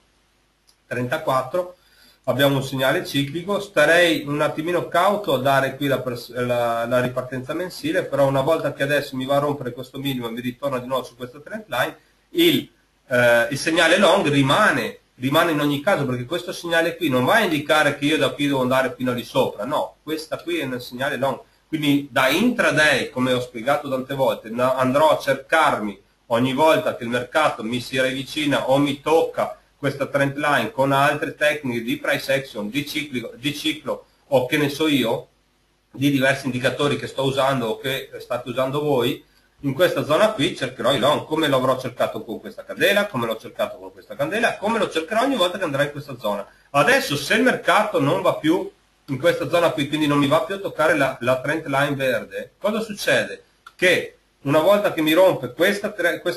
34, abbiamo un segnale ciclico, starei un attimino cauto a dare qui la ripartenza mensile, però una volta che adesso mi va a rompere questo minimo e mi ritorna di nuovo su questa trend line, il il segnale long rimane in ogni caso, perché questo segnale qui non va a indicare che io da qui devo andare fino a lì sopra, no, questa qui è un segnale long, quindi da intraday, come ho spiegato tante volte, andrò a cercarmi ogni volta che il mercato mi si ravvicina o mi tocca questa trend line con altre tecniche di price action, di ciclo o che ne so io, di diversi indicatori che sto usando o che state usando voi. In questa zona qui cercherò i long, come lo avrò cercato con questa candela, come l'ho cercato con questa candela, come lo cercherò ogni volta che andrà in questa zona. Adesso se il mercato non va più in questa zona qui, quindi non mi va più a toccare la trend line verde, cosa succede? Che una volta che mi rompe questa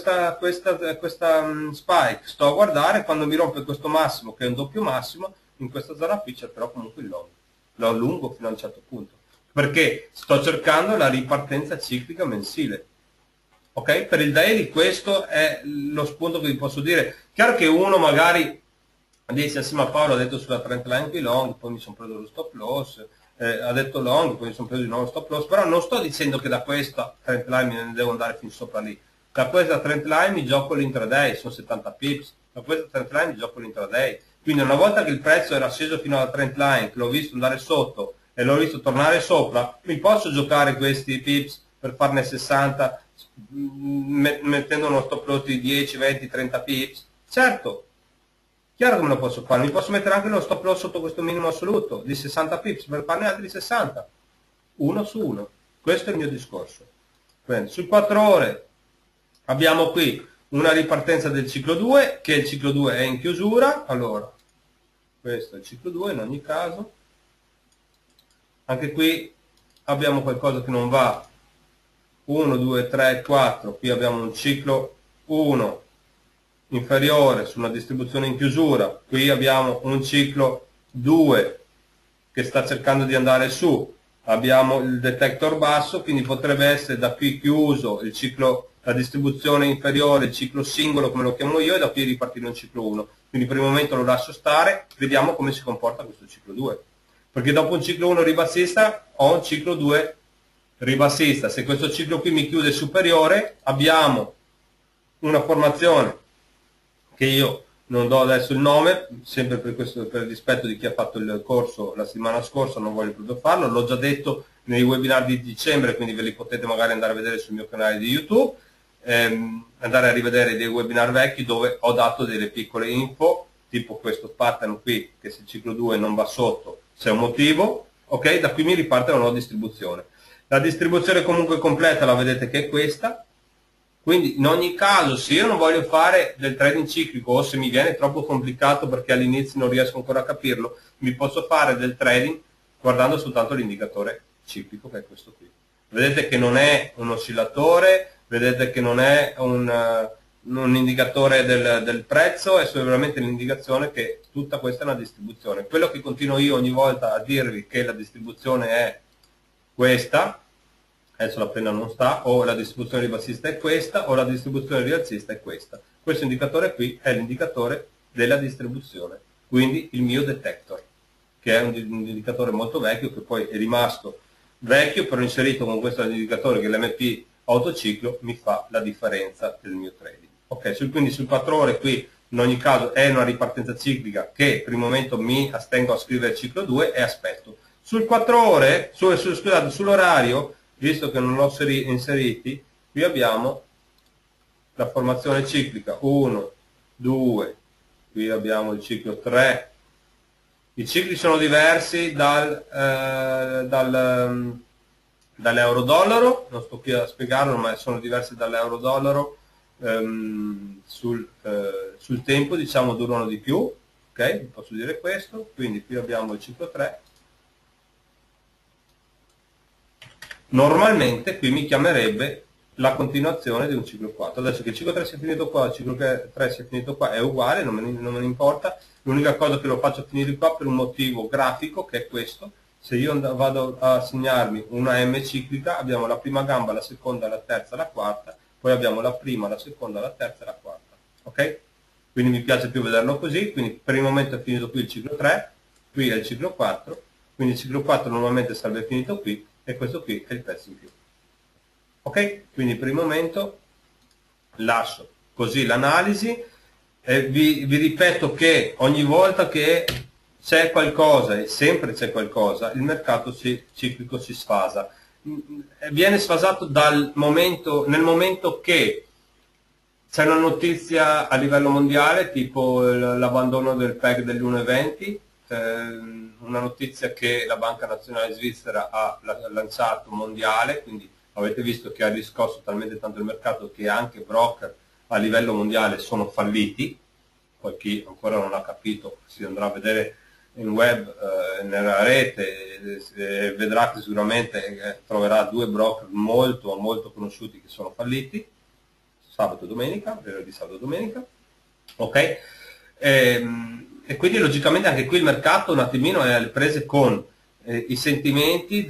spike, sto a guardare, quando mi rompe questo massimo, che è un doppio massimo, in questa zona qui cercherò comunque il long. Lo allungo fino a un certo punto, perché sto cercando la ripartenza ciclica mensile. Ok? Per il daily questo è lo spunto che vi posso dire. Chiaro che uno magari dice, sì, ma Paolo ha detto sulla trend line qui long, poi mi sono preso lo stop loss, ha detto long, poi mi sono preso di nuovo lo stop loss, però non sto dicendo che da questa trend line me ne devo andare fin sopra lì. Da questa trend line mi gioco l'intraday, sono 70 pips, da questa trend line mi gioco l'intraday. Quindi una volta che il prezzo era sceso fino alla trend line, che l'ho visto andare sotto e l'ho visto tornare sopra, mi posso giocare questi pips per farne 60 mettendo uno stop loss di 10, 20, 30 pips? Certo, chiaro che me lo posso fare, mi posso mettere anche lo stop loss sotto questo minimo assoluto di 60 pips per farne altri 60, uno su uno. Questo è il mio discorso. Quindi, su 4 ore abbiamo qui una ripartenza del ciclo 2, che il ciclo 2 è in chiusura. Allora, questo è il ciclo 2 in ogni caso. Anche qui abbiamo qualcosa che non va. 1, 2, 3, 4, qui abbiamo un ciclo 1 inferiore su una distribuzione in chiusura, qui abbiamo un ciclo 2 che sta cercando di andare su, abbiamo il detector basso, quindi potrebbe essere da qui chiuso il ciclo, la distribuzione inferiore, il ciclo singolo come lo chiamo io, e da qui ripartire un ciclo 1. Quindi per il momento lo lascio stare, vediamo come si comporta questo ciclo 2. Perché dopo un ciclo 1 ribassista ho un ciclo 2 ribassista. Se questo ciclo qui mi chiude superiore, abbiamo una formazione che io non do adesso il nome, sempre per il rispetto di chi ha fatto il corso la settimana scorsa, non voglio proprio farlo, l'ho già detto nei webinar di dicembre, quindi ve li potete magari andare a vedere sul mio canale di YouTube, andare a rivedere dei webinar vecchi dove ho dato delle piccole info, tipo questo pattern qui, che se il ciclo 2 non va sotto c'è un motivo, ok? Da qui mi riparte la nuova distribuzione. La distribuzione comunque completa la vedete che è questa, quindi in ogni caso se io non voglio fare del trading ciclico o se mi viene troppo complicato perché all'inizio non riesco ancora a capirlo, mi posso fare del trading guardando soltanto l'indicatore ciclico, che è questo qui. Vedete che non è un oscillatore, vedete che non è un indicatore del prezzo, è solamente l'indicazione che tutta questa è una distribuzione. Quello che continuo io ogni volta a dirvi che la distribuzione è questa, adesso la penna non sta, o la distribuzione ribassista è questa, o la distribuzione rialzista è questa. Questo indicatore qui è l'indicatore della distribuzione, quindi il mio detector, che è un indicatore molto vecchio, che poi è rimasto vecchio, però inserito con questo indicatore che è l'MP autociclo mi fa la differenza del mio trading. Ok, quindi sul 4 ore qui in ogni caso è una ripartenza ciclica che per il momento mi astengo a scrivere ciclo 2 e aspetto. Sul 4 ore, scusate, sull'orario, visto che non l'ho inseriti, qui abbiamo la formazione ciclica 1, 2, qui abbiamo il ciclo 3. I cicli sono diversi dall'euro-dollaro, non sto qui a spiegarlo, ma sono diversi dall'euro-dollaro sul tempo, diciamo, durano di più, ok? Posso dire questo, quindi qui abbiamo il ciclo 3. Normalmente qui mi chiamerebbe la continuazione di un ciclo 4. Adesso che il ciclo 3 sia finito qua, il ciclo 3 sia finito qua è uguale, non me ne importa. L'unica cosa che lo faccio finire qua per un motivo grafico, che è questo. Se io vado a segnarmi una M ciclica, abbiamo la prima gamba, la seconda, la terza, la quarta, poi abbiamo la prima, la seconda, la terza e la quarta. Ok? Quindi mi piace più vederlo così, quindi per il momento è finito qui il ciclo 3, qui è il ciclo 4, quindi il ciclo 4 normalmente sarebbe finito qui, e questo qui è il pezzo in più. Ok? Quindi per il momento lascio così l'analisi. vi ripeto che ogni volta che c'è qualcosa, e sempre c'è qualcosa, il mercato ciclico si sfasa. Viene sfasato nel momento che c'è una notizia a livello mondiale, tipo l'abbandono del PEG degli 1,20, una notizia che la Banca Nazionale Svizzera ha lanciato mondiale, quindi avete visto che ha riscosso talmente tanto il mercato che anche broker a livello mondiale sono falliti. Poi chi ancora non ha capito si andrà a vedere in web, nella rete, vedrà che sicuramente troverà 2 broker molto molto conosciuti che sono falliti, sabato e domenica, venerdì, sabato e domenica, ok? E quindi logicamente anche qui il mercato un attimino è alle prese con i sentimenti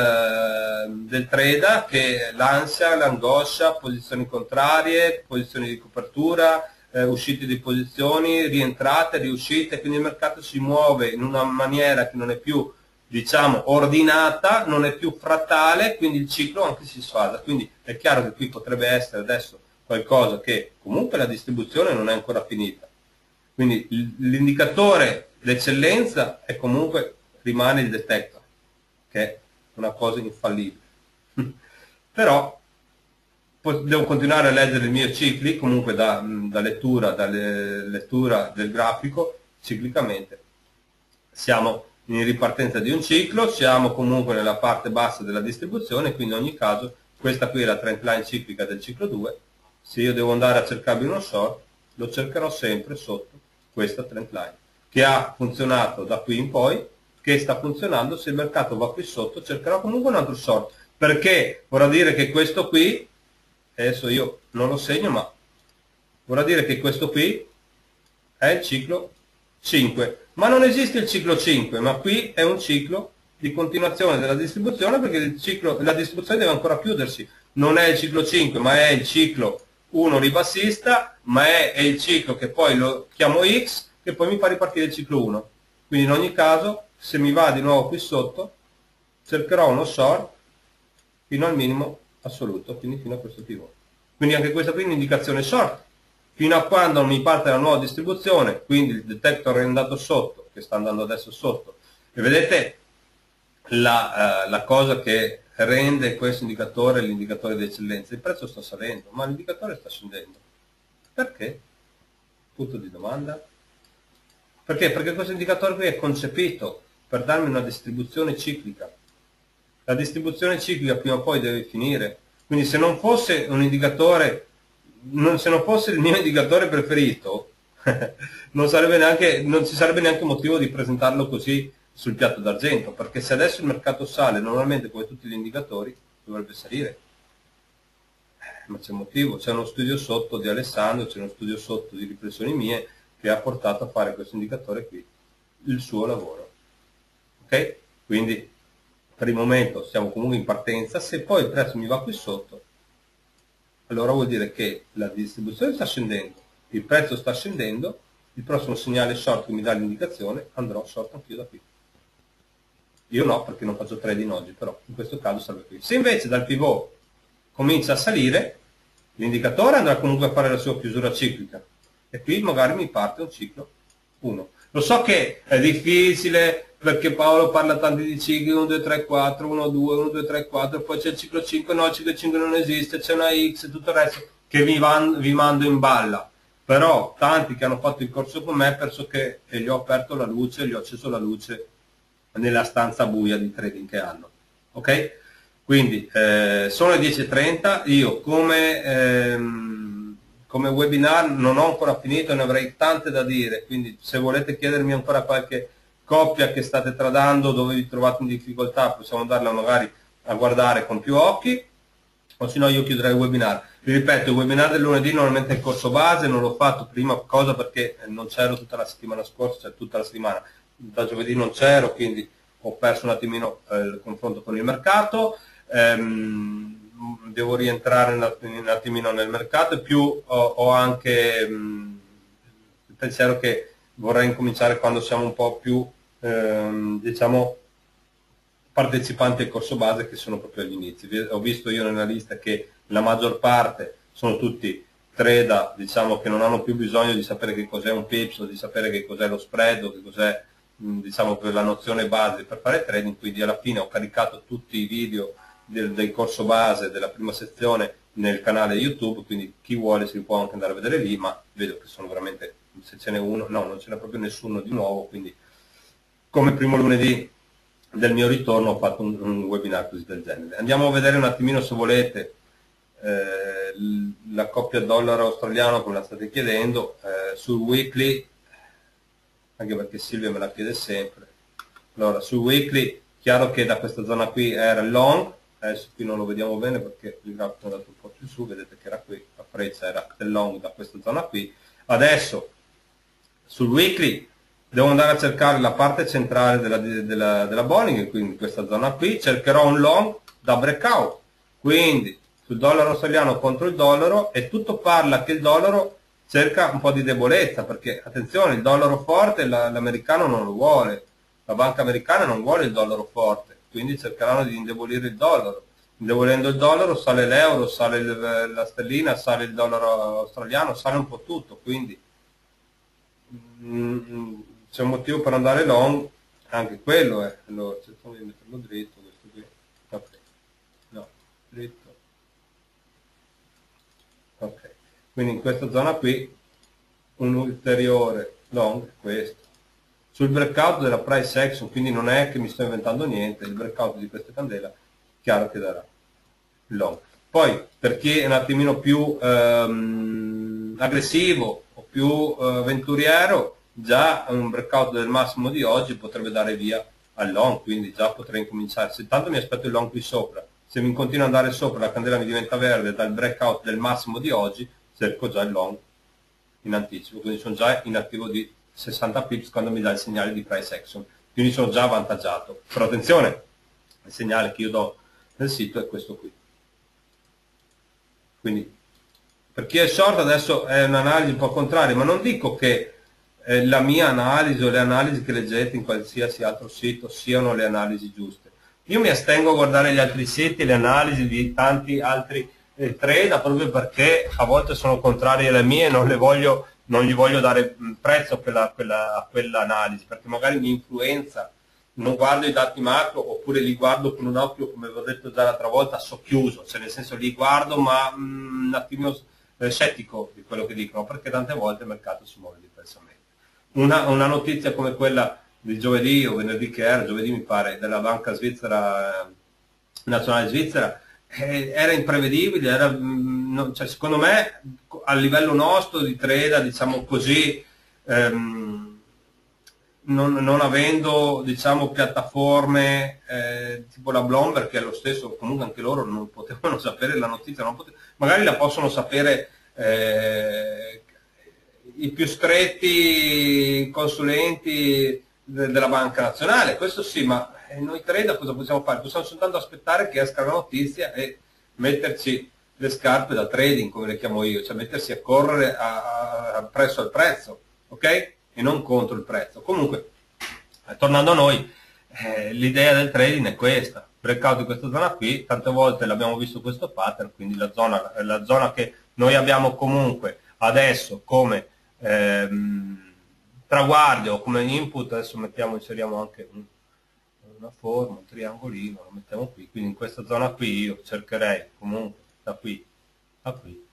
del trader, che l'ansia, l'angoscia, posizioni contrarie, posizioni di copertura, uscite di posizioni, rientrate, riuscite, quindi il mercato si muove in una maniera che non è più, diciamo, ordinata, non è più frattale, quindi il ciclo anche si sfasa. Quindi è chiaro che qui potrebbe essere adesso qualcosa che comunque la distribuzione non è ancora finita. Quindi l'indicatore d'eccellenza è comunque rimane il detector, che è una cosa infallibile. Però devo continuare a leggere i miei cicli, comunque da lettura del grafico, ciclicamente. Siamo in ripartenza di un ciclo, siamo comunque nella parte bassa della distribuzione, quindi in ogni caso questa qui è la trend line ciclica del ciclo 2. Se io devo andare a cercarmi uno short, lo cercherò sempre sotto questa trend line, che ha funzionato da qui in poi, che sta funzionando. Se il mercato va qui sotto, cercherò comunque un altro short, perché vorrà dire che questo qui, adesso io non lo segno, ma vorrà dire che questo qui è il ciclo 5, ma non esiste il ciclo 5, ma qui è un ciclo di continuazione della distribuzione, perché la distribuzione deve ancora chiudersi. Non è il ciclo 5, ma è il ciclo 1 ribassista, ma è il ciclo che poi lo chiamo X, che poi mi fa ripartire il ciclo 1. Quindi in ogni caso, se mi va di nuovo qui sotto, cercherò uno short fino al minimo assoluto, quindi fino a questo pivot. Quindi anche questa qui è un'indicazione short, fino a quando non mi parte la nuova distribuzione, quindi il detector è andato sotto, che sta andando adesso sotto, e vedete la cosa che rende questo indicatore l'indicatore di eccellenza: il prezzo sta salendo, ma l'indicatore sta scendendo. Perché? Punto di domanda. Perché? Perché questo indicatore qui è concepito per darmi una distribuzione ciclica. La distribuzione ciclica prima o poi deve finire, quindi se non fosse un indicatore, se non fosse il mio indicatore preferito, non ci sarebbe neanche motivo di presentarlo così sul piatto d'argento, perché se adesso il mercato sale, normalmente come tutti gli indicatori, dovrebbe salire. Ma c'è un motivo, c'è uno studio sotto di Alessandro, c'è uno studio sotto di riflessioni mie che ha portato a fare questo indicatore qui, il suo lavoro. Ok? Quindi per il momento siamo comunque in partenza. Se poi il prezzo mi va qui sotto, allora vuol dire che la distribuzione sta scendendo, il prezzo sta scendendo, il prossimo segnale short che mi dà l'indicazione, andrò short anch'io da qui. Io no, perché non faccio trading oggi, però in questo caso serve qui. Se invece dal pivot comincia a salire, l'indicatore andrà comunque a fare la sua chiusura ciclica, e qui magari mi parte un ciclo 1. Lo so che è difficile, perché Paolo parla tanti di cicli, 1, 2, 3, 4, 1, 2, 1, 2, 3, 4, poi c'è il ciclo 5, no, il ciclo 5 non esiste, c'è una X e tutto il resto, che vi mando in balla. Però tanti che hanno fatto il corso con me, penso che gli ho aperto la luce, gli ho acceso la luce nella stanza buia di trading che hanno. Ok? Quindi sono le 10:30, io come webinar non ho ancora finito, ne avrei tante da dire, quindi se volete chiedermi ancora qualche coppia che state tradando, dove vi trovate in difficoltà, possiamo andarla magari a guardare con più occhi, o se no io chiuderei il webinar. Vi ripeto, il webinar del lunedì normalmente è il corso base, non l'ho fatto prima cosa perché non c'ero tutta la settimana scorsa, cioè tutta la settimana, da giovedì non c'ero, quindi ho perso un attimino il confronto con il mercato. Devo rientrare un attimino nel mercato, e più ho anche il pensiero che vorrei incominciare quando siamo un po' più diciamo partecipanti al corso base, che sono proprio agli inizi. Ho visto io nella lista che la maggior parte sono tutti trader, diciamo, che non hanno più bisogno di sapere che cos'è un pips, o di sapere che cos'è lo spread, o che cos'è, diciamo, per la nozione base per fare trading. Quindi alla fine ho caricato tutti i video del corso base della prima sezione nel canale YouTube, quindi chi vuole si può anche andare a vedere lì, ma vedo che sono veramente, se ce n'è uno, no, non ce n'è proprio nessuno di nuovo, quindi come primo lunedì del mio ritorno ho fatto un webinar così del genere. Andiamo a vedere un attimino, se volete, la coppia dollaro australiano, come la state chiedendo, sul weekly, anche perché Silvia me la chiede sempre. Allora, sul weekly, chiaro che da questa zona qui era long, adesso qui non lo vediamo bene perché il grafico è andato un po' più su, vedete che era qui, la freccia era del long da questa zona qui. Adesso sul weekly devo andare a cercare la parte centrale della Bollinger, quindi questa zona qui, cercherò un long da breakout, quindi sul dollaro australiano contro il dollaro, e tutto parla che il dollaro cerca un po' di debolezza, perché attenzione, il dollaro forte l'americano non lo vuole, la banca americana non vuole il dollaro forte, quindi cercheranno di indebolire il dollaro. Indebolendo il dollaro sale l'euro, sale la sterlina, sale il dollaro australiano, sale un po' tutto, quindi c'è un motivo per andare long, anche quello è. Allora cerchiamo di metterlo dritto, questo qui, ok, no, dritto, ok, quindi in questa zona qui un ulteriore long è questo. Sul breakout della price action, quindi non è che mi sto inventando niente, il breakout di questa candela chiaro che darà long. Poi per chi è un attimino più aggressivo o più avventuriero, già un breakout del massimo di oggi potrebbe dare via al long, quindi già potrei incominciare. Se tanto mi aspetto il long qui sopra, se mi continua ad andare sopra, la candela mi diventa verde dal breakout del massimo di oggi, cerco già il long in anticipo, quindi sono già in attivo di 60 pips quando mi dà il segnale di price action, quindi sono già avvantaggiato. Però attenzione, il segnale che io do nel sito è questo qui. Quindi per chi è short adesso è un'analisi un po' contraria, ma non dico che la mia analisi o le analisi che leggete in qualsiasi altro sito siano le analisi giuste. Io mi astengo a guardare gli altri siti, le analisi di tanti altri trader, proprio perché a volte sono contrarie alle mie e non gli voglio dare prezzo a quell'analisi, perché magari mi influenza, non guardo i dati macro, oppure li guardo con un occhio, come vi ho detto già l'altra volta, socchiuso, cioè nel senso li guardo ma un attimino scettico di quello che dicono, perché tante volte il mercato si muove diversamente. Una notizia come quella di giovedì o venerdì che era, giovedì mi pare, della banca svizzera, nazionale svizzera, era imprevedibile, cioè, secondo me a livello nostro di trader, diciamo così, non avendo, diciamo, piattaforme tipo la Bloomberg, che è lo stesso, comunque anche loro non potevano sapere la notizia, magari la possono sapere i più stretti consulenti della banca nazionale, questo sì, ma noi trader cosa possiamo fare? Possiamo soltanto aspettare che esca la notizia e metterci le scarpe da trading, come le chiamo io, cioè mettersi a correre presso al prezzo, ok? E non contro il prezzo. Comunque, tornando a noi, l'idea del trading è questa: breakout in questa zona qui, tante volte l'abbiamo visto questo pattern, quindi la zona che noi abbiamo comunque adesso come traguardo o come input. Adesso inseriamo anche una forma, un triangolino, lo mettiamo qui, quindi in questa zona qui io cercherei comunque da qui a qui,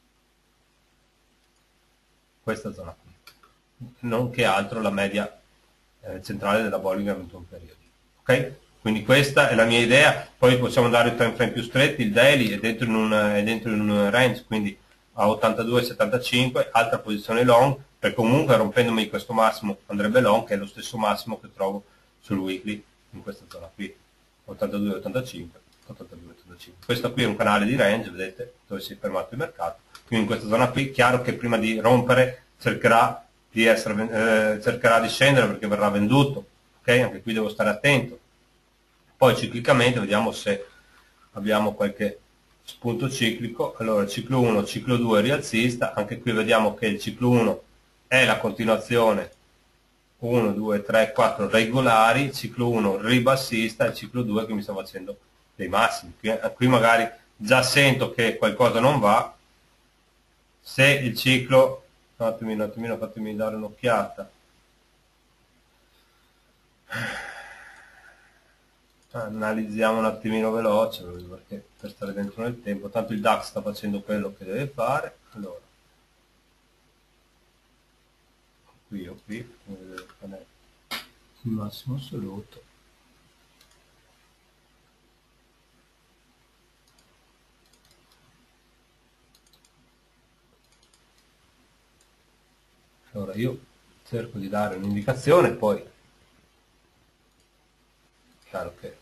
questa zona qui, non che altro la media centrale della Bollinger a 21 periodi, ok? Quindi questa è la mia idea. Poi possiamo dare i time frame più stretti, il daily è dentro in un range, quindi a 82,75, altra posizione long, perché comunque rompendomi questo massimo andrebbe long, che è lo stesso massimo che trovo sul weekly in questa zona qui, 82,85, 82,85. Questo qui è un canale di range, vedete, dove si è fermato il mercato. Quindi in questa zona qui, chiaro che prima di rompere cercherà di scendere, perché verrà venduto, ok? Anche qui devo stare attento. Poi ciclicamente vediamo se abbiamo qualche spunto ciclico. Allora ciclo 1, ciclo 2 rialzista, anche qui vediamo che il ciclo 1 è la continuazione 1, 2, 3, 4 regolari, ciclo 1 ribassista, e ciclo 2 che mi sta facendo dei massimi. Qui magari già sento che qualcosa non va, se il ciclo, un attimino, fatemi dare un'occhiata. Analizziamo un attimino veloce perché per stare dentro nel tempo, tanto il DAX sta facendo quello che deve fare. Allora, qui o qui, vedere qual è il massimo assoluto. Allora io cerco di dare un'indicazione, poi chiaro che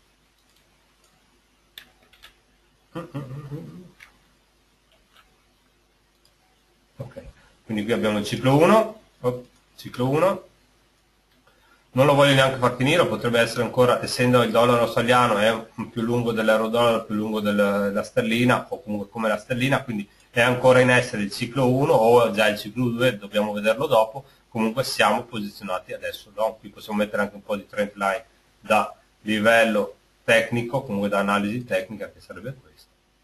ok, quindi qui abbiamo il ciclo 1, ciclo 1, non lo voglio neanche far finire, potrebbe essere ancora, essendo il dollaro australiano è più lungo dell'euro dollaro, più lungo della sterlina, o comunque come la sterlina, quindi è ancora in essere il ciclo 1 o già il ciclo 2, dobbiamo vederlo dopo, comunque siamo posizionati adesso, no? Qui possiamo mettere anche un po' di trend line da livello tecnico, comunque da analisi tecnica, che sarebbe questo.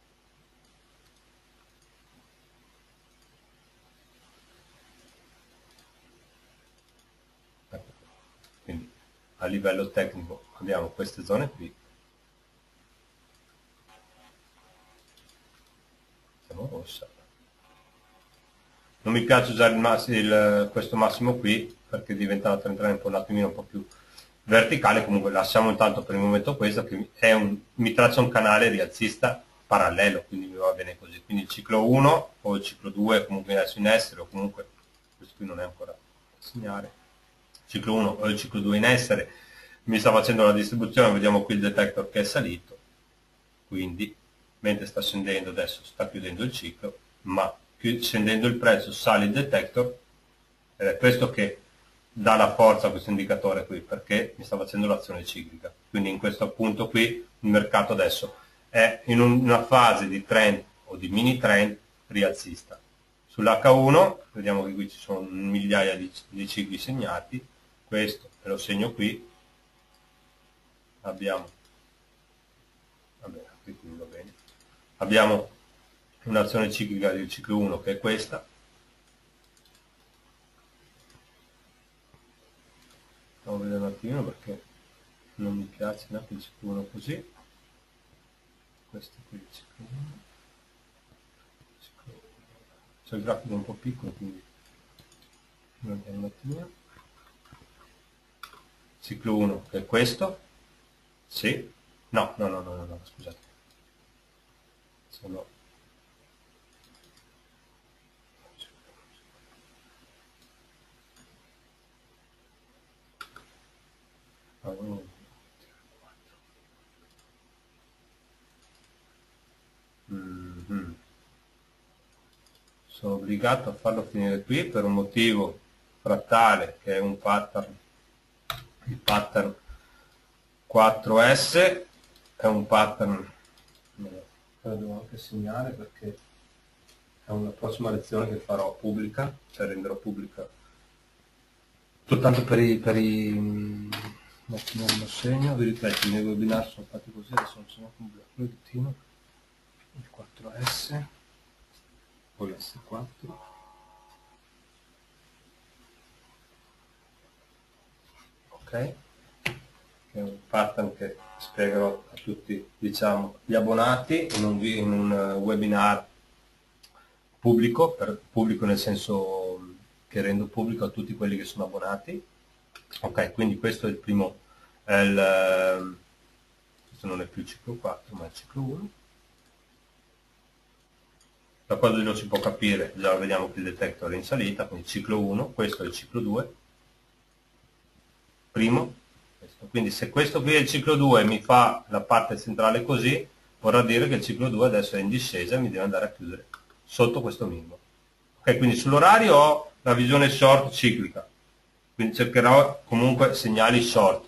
Quindi a livello tecnico abbiamo queste zone qui, siamo rossa. Non mi piace usare questo massimo qui perché diventa una trend line un attimino un po' più verticale, comunque lasciamo intanto per il momento questo che mi traccia un canale rialzista parallelo, quindi mi va bene così. Quindi il ciclo 1 o il ciclo 2 comunque adesso in essere, o comunque questo qui non è ancora da segnare, ciclo 1 o il ciclo 2 in essere, mi sta facendo la distribuzione, vediamo qui il detector che è salito, quindi mentre sta scendendo adesso sta chiudendo il ciclo, ma scendendo il prezzo sale il detector, ed è questo che dà la forza a questo indicatore qui, perché mi sta facendo l'azione ciclica. Quindi in questo punto qui il mercato adesso è in una fase di trend o di mini trend rialzista. Sull'H1 vediamo che qui ci sono migliaia di cicli segnati, questo me lo segno qui, abbiamo, vabbè, qui va bene, abbiamo un'azione ciclica del ciclo 1 che è questa, andiamo a vedere un attimino perché non mi piace neanche il ciclo 1 così, questo qui è il ciclo 1, c'è il grafico un po' piccolo, quindi andiamo un attimino, ciclo 1 che è questo, sì, no, scusate, sono sono obbligato a farlo finire qui per un motivo frattale che è un pattern, il pattern 4S è un pattern, lo devo anche segnare perché è una prossima lezione che farò pubblica, cioè renderò pubblica soltanto per i un attimo lo segno, vi ripeto, i miei webinar sono fatti così, adesso non sono un proiettino, il 4S, poi l'S4, ok, che è un pattern che spiegherò a tutti, diciamo, gli abbonati in un webinar pubblico, pubblico nel senso che rendo pubblico a tutti quelli che sono abbonati. Ok, quindi questo è il primo, questo non è più il ciclo 4 ma è il ciclo 1. Da quando non si può capire, già vediamo che il detector è in salita, quindi ciclo 1, questo è il ciclo 2, primo, questo. Quindi se questo qui è il ciclo 2 e mi fa la parte centrale così, vorrà dire che il ciclo 2 adesso è in discesa e mi deve andare a chiudere sotto questo minimo. Ok, quindi sull'orario ho la visione short ciclica, quindi cercherò comunque segnali short.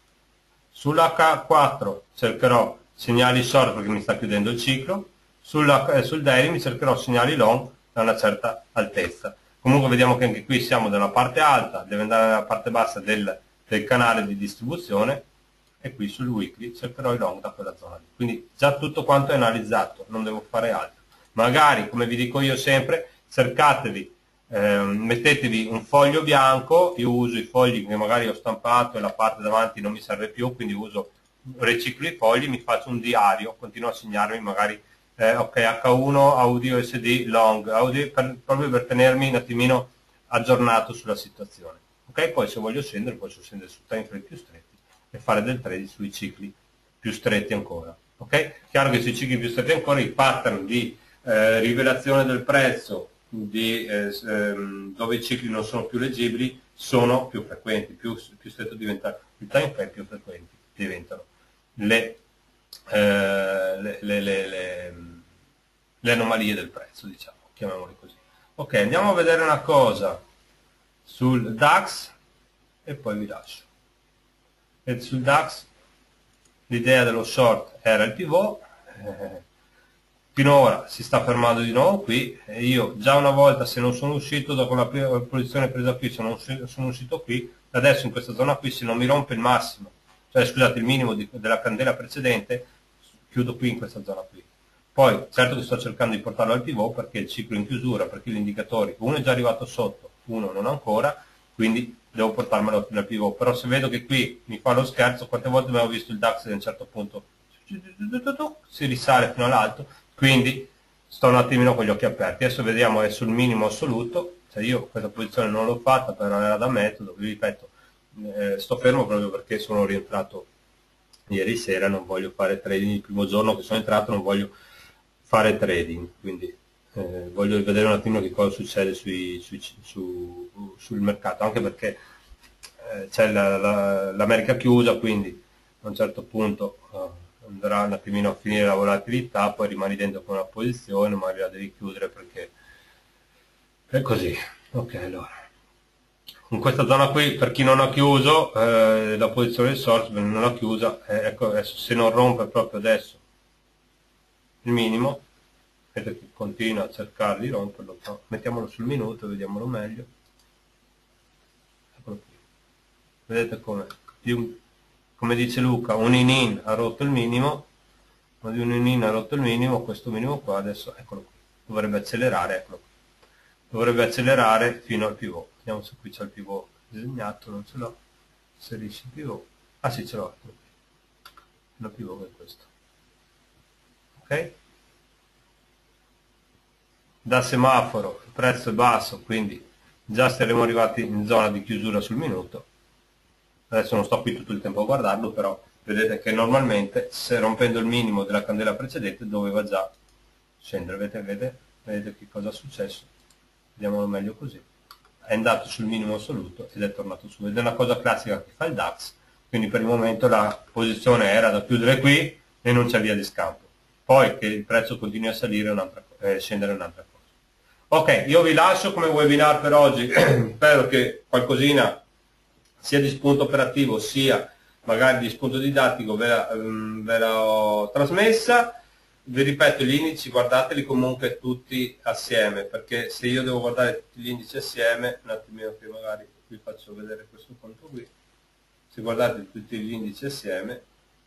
Sull'H4 cercherò segnali short perché mi sta chiudendo il ciclo, sul daily mi cercherò segnali long da una certa altezza. Comunque vediamo che anche qui siamo nella parte alta, deve andare nella parte bassa del canale di distribuzione, e qui sul weekly cercherò i long da quella zona lì. Quindi già tutto quanto è analizzato, non devo fare altro. Magari, come vi dico io sempre, cercatevi, mettetevi un foglio bianco. Io uso i fogli che magari ho stampato e la parte davanti non mi serve più, quindi riciclo i fogli, mi faccio un diario, continuo a segnarmi magari ok, H1, audio SD, long, audio, proprio per tenermi un attimino aggiornato sulla situazione. Ok, poi se voglio scendere posso scendere su time frame più stretti e fare del trading sui cicli più stretti ancora. Ok? Chiaro che sui cicli più stretti ancora i pattern di rivelazione del prezzo dove i cicli non sono più leggibili sono più frequenti, più stretto diventa il time frame, più frequenti diventano le anomalie del prezzo, diciamo, chiamiamole così. Ok, andiamo a vedere una cosa sul DAX e poi vi lascio. E sul DAX l'idea dello short era il pivot, finora si sta fermando di nuovo qui, e io già una volta, se non sono uscito dopo la prima posizione presa qui, sono uscito qui, adesso in questa zona qui, se non mi rompe il massimo, cioè scusate, il minimo della candela precedente, chiudo qui in questa zona qui. Poi certo che sto cercando di portarlo al pivot perché il ciclo in chiusura, perché gli indicatori, uno è già arrivato sotto, uno non ancora, quindi devo portarmelo al pivot. Però se vedo che qui mi fa lo scherzo, quante volte abbiamo visto il DAX che a un certo punto si risale fino all'alto, quindi sto un attimino con gli occhi aperti. Adesso vediamo, è sul minimo assoluto, cioè io questa posizione non l'ho fatta, però era da metodo, vi ripeto, sto fermo proprio perché sono rientrato ieri sera, non voglio fare trading il primo giorno che sono entrato, non voglio fare trading, quindi voglio vedere un attimo che cosa succede sul mercato, anche perché c'è l'America chiusa, quindi a un certo punto andrà un attimino a finire la volatilità, poi rimani dentro con una posizione, magari la devi chiudere perché è così. Ok, allora in questa zona qui, per chi non ha chiuso la posizione del source, non l'ha chiusa, ecco, adesso se non rompe proprio adesso il minimo, vedete che continua a cercare di romperlo, no? Mettiamolo sul minuto, vediamolo meglio. Eccolo qui. Vedete come dice Luca, un in ha rotto il minimo, ma di un in ha rotto il minimo, questo minimo qua, adesso eccolo qui, dovrebbe accelerare, eccolo qui. Dovrebbe accelerare fino al pivot. Vediamo se qui c'è il pivot disegnato, non ce l'ho. Inserisci il pivot. Ah sì, ce l'ho. Il pivot è questo. Ok? Da semaforo il prezzo è basso, quindi già saremo arrivati in zona di chiusura sul minuto. Adesso non sto qui tutto il tempo a guardarlo, però vedete che normalmente, se rompendo il minimo della candela precedente, doveva già scendere. Vedete che cosa è successo? Vediamolo meglio così. È andato sul minimo assoluto ed è tornato su. Ed è una cosa classica che fa il DAX, quindi per il momento la posizione era da chiudere qui e non c'è via di scampo. Poi che il prezzo continui a salire scendere è un'altra cosa. Ok, io vi lascio come webinar per oggi, spero che qualcosina sia di spunto operativo sia magari di spunto didattico ve l'ho trasmessa. Vi ripeto, gli indici guardateli comunque tutti assieme, perché se io devo guardare tutti gli indici assieme, un attimino che magari vi faccio vedere questo conto qui, se guardate tutti gli indici assieme,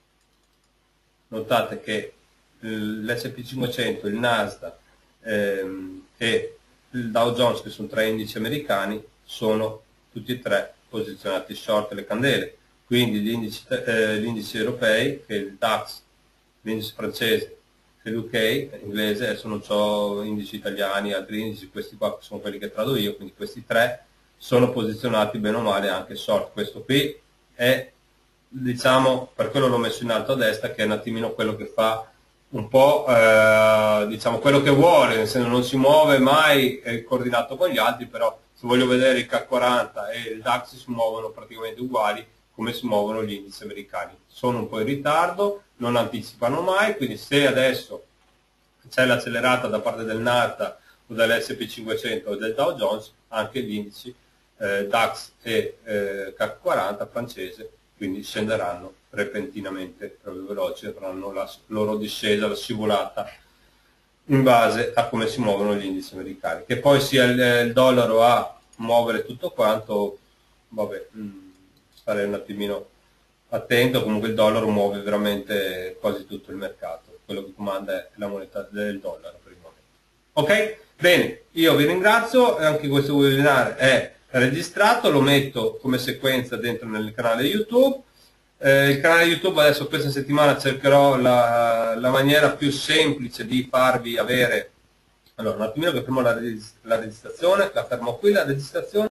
notate che l'S&P 500, il Nasdaq e il Dow Jones, che sono tre indici americani, sono tutti e tre posizionati short le candele, quindi gli indici europei, che è il DAX, l'indice francese, che è l'UK, inglese, adesso non ho indici italiani, altri indici, questi qua sono quelli che trado io, quindi questi tre sono posizionati bene o male anche short. Questo qui è, diciamo, per quello l'ho messo in alto a destra, che è un attimino quello che fa un po' diciamo quello che vuole, nel senso non si muove mai coordinato con gli altri, però se voglio vedere il CAC 40 e il DAX si muovono praticamente uguali come si muovono gli indici americani. Sono un po' in ritardo, non anticipano mai, quindi se adesso c'è l'accelerata da parte del Nasdaq o dell'S&P 500 o del Dow Jones, anche gli indici DAX e CAC 40 francese, quindi scenderanno repentinamente, proprio veloci, avranno la loro discesa, la scivolata in base a come si muovono gli indici americani. Che poi sia il dollaro a muovere tutto quanto, vabbè, stare un attimino attento, comunque il dollaro muove veramente quasi tutto il mercato, quello che comanda è la moneta del dollaro per il momento. Ok? Bene, io vi ringrazio, anche questo webinar è registrato, lo metto come sequenza dentro nel canale YouTube. Il canale YouTube adesso questa settimana cercherò la maniera più semplice di farvi avere. Allora, un attimino che fermo la registrazione, la fermo qui la registrazione.